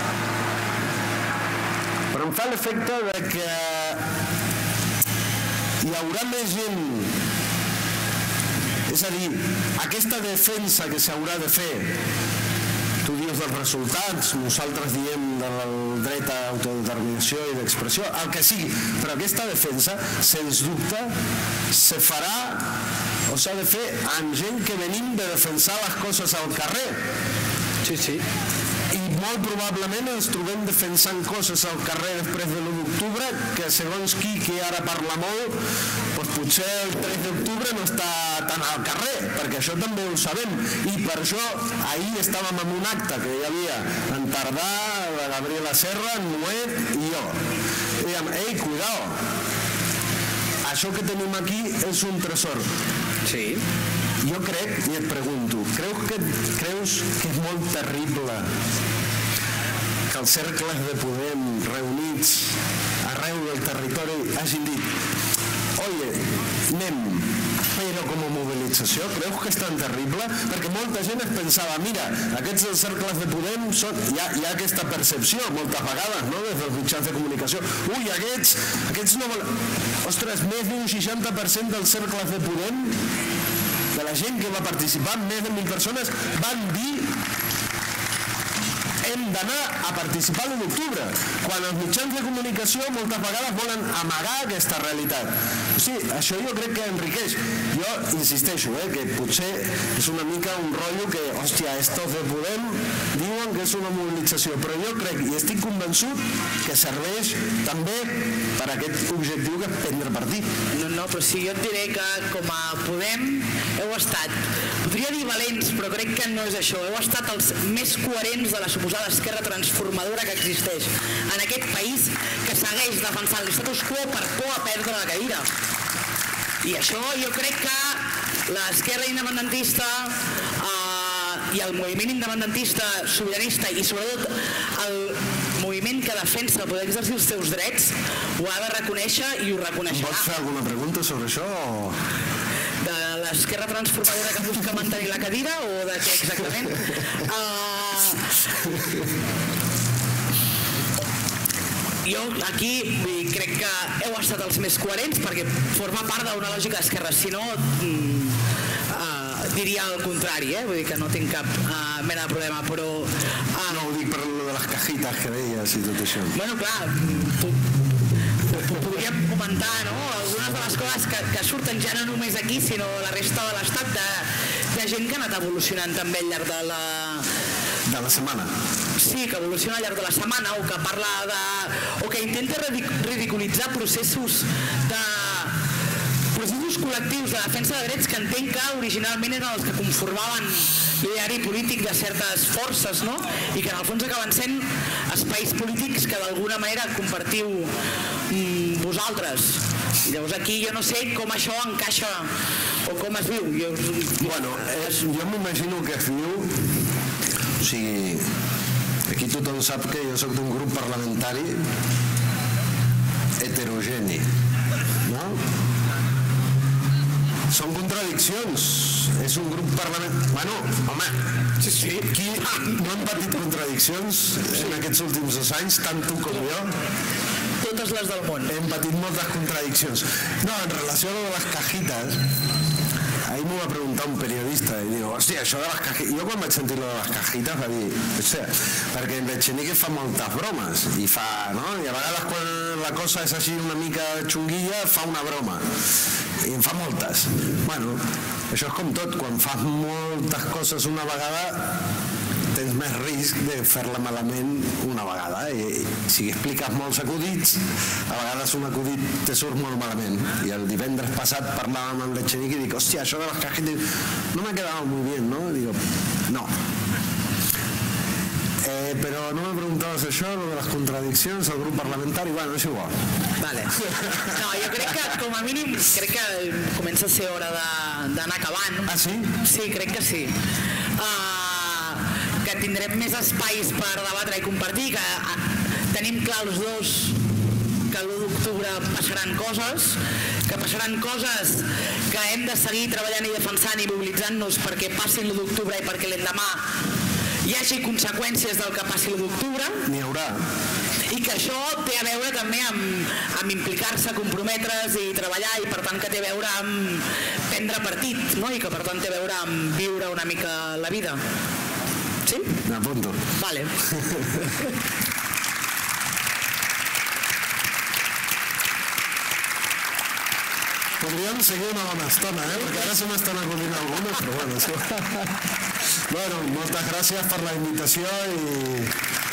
però em fa l'efecte de que hi haurà més gent, és a dir, aquesta defensa que s'haurà de fer, tu dius dels resultats, nosaltres diem del dret a autodeterminació i d'expressió, el que sigui, però aquesta defensa, sens dubte, se farà o s'ha de fer amb gent que venim de defensar les coses al carrer. Sí. I molt probablement ens trobem defensant coses al carrer després de l'1 d'octubre que segons qui que ara parla molt, doncs potser el 3 d'octubre no està tan al carrer, perquè això també ho sabem. I per això ahir estàvem en un acte que hi havia en Tardà, la Gabriela Serra, en Nuet i jo. I dèiem, ei, cuidao, això que tenim aquí és un tresor. Sí. Jo crec, i et pregunto, creus que és molt terrible que els cercles de Podem reunits arreu del territori hagin dit oye, anem, però com a mobilització, creus que és tan terrible? Perquè molta gent es pensava, mira, aquests dels cercles de Podem són... Hi ha aquesta percepció moltes vegades, no?, des dels mitjans de comunicació. Ui, aquests no volen... Ostres, més d'un 60% dels cercles de Podem, de la gent que va participar, més de 1.000 persones, van dir hem d'anar a participar l'1 d'octubre, quan els mitjans de comunicació moltes vegades volen amagar aquesta realitat. O sigui, això jo crec que enriqueix. Jo insisteixo, que potser és una mica un rotllo que, hòstia, estos de Podem diuen que és una mobilització, però jo crec i estic convençut que serveix també per aquest objectiu que és prendre partit. No, però sí, jo et diré que com a Podem heu estat, podria dir valents, però crec que no és això, heu estat els més coherents de la suposada rebutjar l'esquerra transformadora que existeix en aquest país, que segueix defensant l'estatus quo per por a perdre la cadira. I això jo crec que l'esquerra independentista i el moviment independentista sobiranista i sobretot el moviment que defensa el poder exercir els seus drets ho ha de reconèixer i ho reconeixerà. Vols fer alguna pregunta sobre això? De l'esquerra transformadora que busca mantenir la cadira o de què exactament? Jo aquí crec que heu estat els més coherents perquè forma part d'una lògica d'esquerra, si no diria el contrari, vull dir que no tinc cap mena de problema, però... No, ho dic per lo de les cajites que deies i tot això. Bueno, clar, podríem comentar, no?, algunes de les coses que surten ja no només aquí, sinó a la resta de l'Estat, de gent que ha anat evolucionant també al llarg de la... De la setmana. Sí, que evoluciona al llarg de la setmana o que parla de... o que intenta ridiculitzar processos col·lectius de defensa de drets que entenc que originalment eren els que conformaven l'ideari polític de certes forces, no? I que en el fons acaben sent espais polítics que d'alguna manera compartiu vosaltres. Llavors aquí jo no sé com això encaixa o com es viu. Bueno, jo m'imagino que es viu... O sigui, aquí tothom sap que jo soc d'un grup parlamentari heterogeni, no? Són contradiccions. És un grup parlamentari... Bueno, home, qui no han patit contradiccions en aquests últims 2 anys, tant tu com jo? Totes les del món. Hem patit moltes contradiccions. No, en relació a les cajites, ahir m'ho va preguntar un periodista i diu, hòstia, això de les cajites... Jo quan vaig sentir lo de les cajites va dir, hòstia, perquè en Echenique fa moltes bromes i fa, no? I a vegades quan la cosa és així una mica xunguilla fa una broma i en fa moltes. Bueno, això és com tot, quan fas moltes coses una vegada tens més risc de fer-la malament una vegada i si expliques molts acudits a vegades un acudit te surt molt malament i el divendres passat parlàvem amb l'Echenique i dic, hòstia, això de les cajitas no m'ha quedat molt bé, no? Digo, no. Però no me preguntaves això, lo de les contradiccions al grup parlamentari, bueno, és igual. Vale. No, jo crec que, com a mínim, crec que comença a ser hora d'anar acabant. Ah, sí? Sí, crec que sí. Que tindrem més espais per debatre i compartir, que tenim clar els dos que l'1 d'octubre passaran coses que hem de seguir treballant i defensant i mobilitzant-nos perquè passi l'1 d'octubre i perquè l'endemà hi hagi conseqüències del que passi l'1 d'octubre. N'hi haurà. I que això té a veure també amb implicar-se, comprometre's i treballar, i per tant que té a veure amb prendre partit, no? I que per tant té a veure amb viure una mica la vida. Sí? M'apunto. Vale. Podríem seguir una bona estona, perquè ara se m'estan acudint algunes, però bueno, sí. Bueno, moltes gràcies per la invitació i...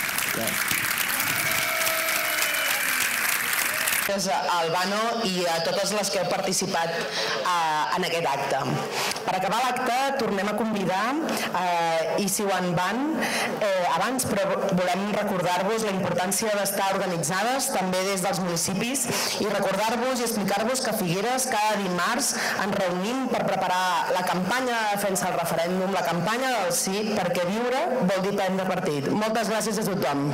a Albano i a totes les que heu participat en aquest acte. Per acabar l'acte tornem a convidar Isiwan Ban abans, però volem recordar-vos la importància d'estar organitzades també des dels municipis i recordar-vos i explicar-vos que a Figueres cada dimarts ens reunim per preparar la campanya de defensa del referèndum, la campanya del sí, perquè viure vol dir prendre partit. Moltes gràcies a tothom.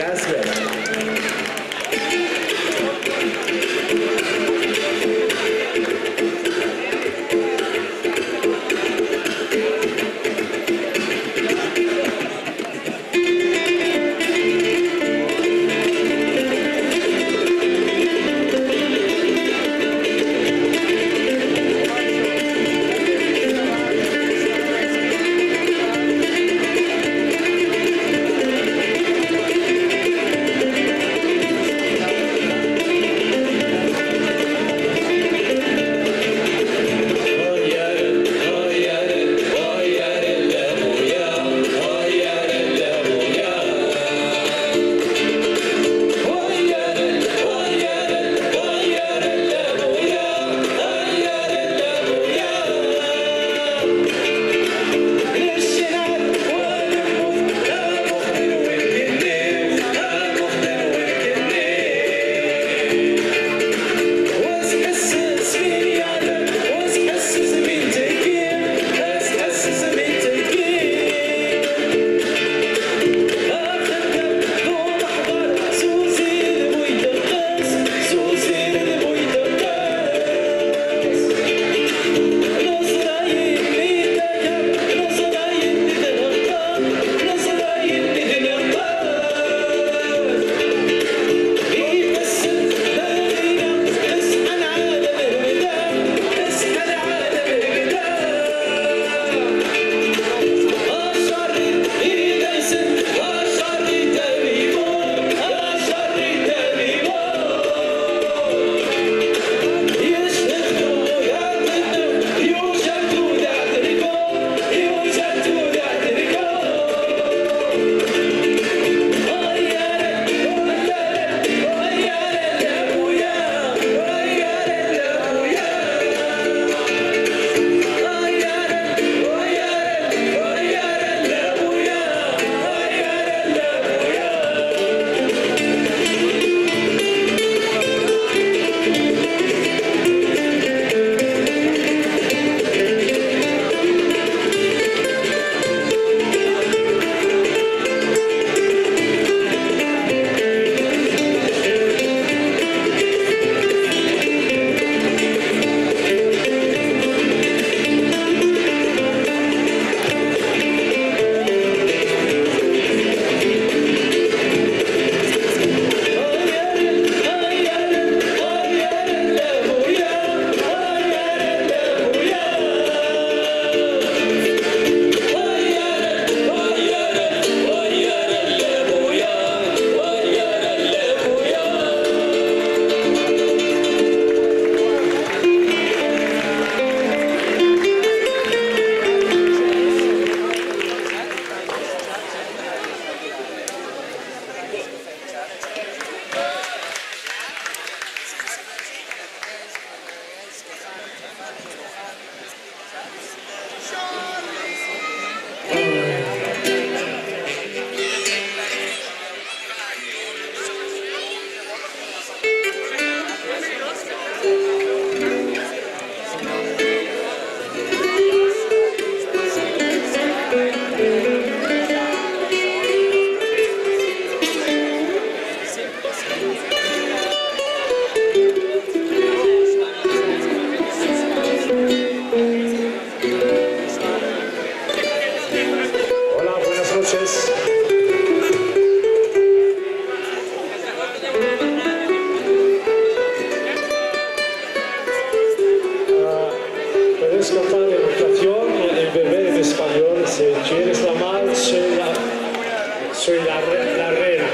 la reine.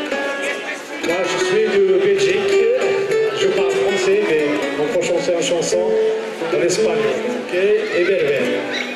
Moi, je suis de Belgique, je parle français, mais on peut chanter une chanson en espagnol, ok? Et berbère.